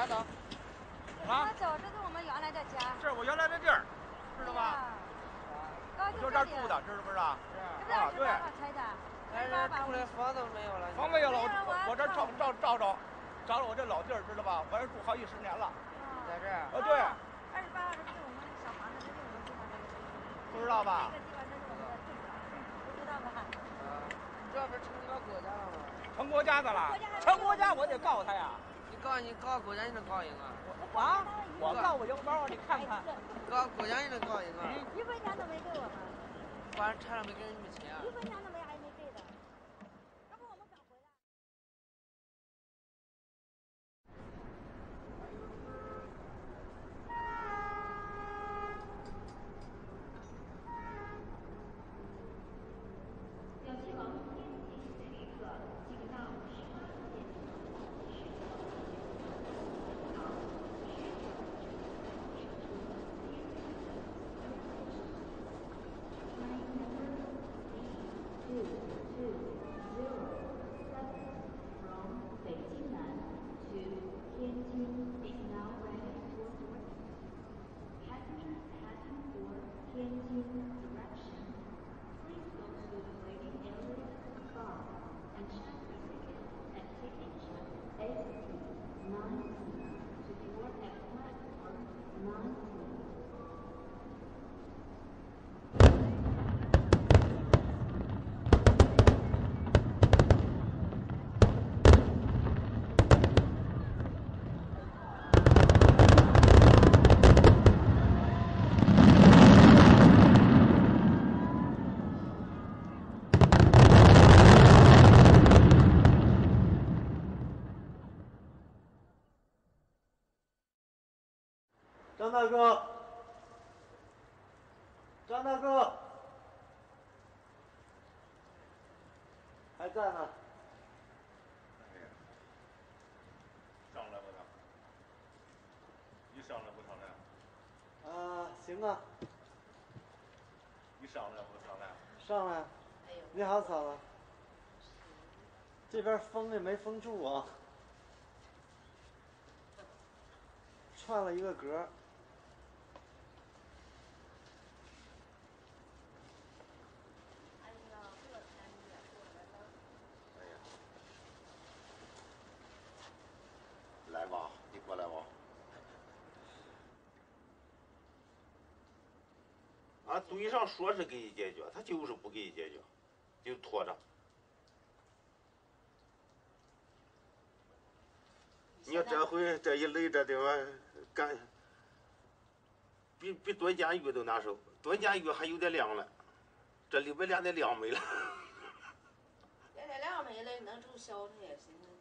子？啊？ 我走，这是我们原来的家。 这是我原来的地儿，知道吧？我就这儿住的，知不知道？ 是啊，对。 拆的。 但是住的房都没有了。 房没有了，我我这找找找找，找了我这老地儿，知道吧？我这住好几十年了。 在这儿。 啊，对。 二十八号这是我们小房子，这是我们地方的。 不知道吧？ 这个地方这是我们的地方，不知道吧？ 啊，这不是成你们国家了吗？ 成国家的了，成国家我得告他呀。 你告你告国家你能告赢啊？ 啊？我告我赢包，你看看。 告国家你能告赢啊？ 一分钱都没给我们。 反正差点没给你们钱。 一分钱都没还没给的。要不我们赶回来。 要前往天津的旅客，请到十号线。 张大哥，张大哥，还在呢。 哎呀，上来不上？你上来不上来？ 啊，行啊。 你上来不上来？ 上来。你好，嫂子。这边封也没封住啊，串了一个格。 来吧，你过来吧。俺嘴上说是给你解决，他就是不给你解决，就拖着。你要这回这一累，这地方干，比比炖煎鱼都难受。炖煎鱼还有点凉了，这里边连那凉没了。 连那凉没了，能成小的也行。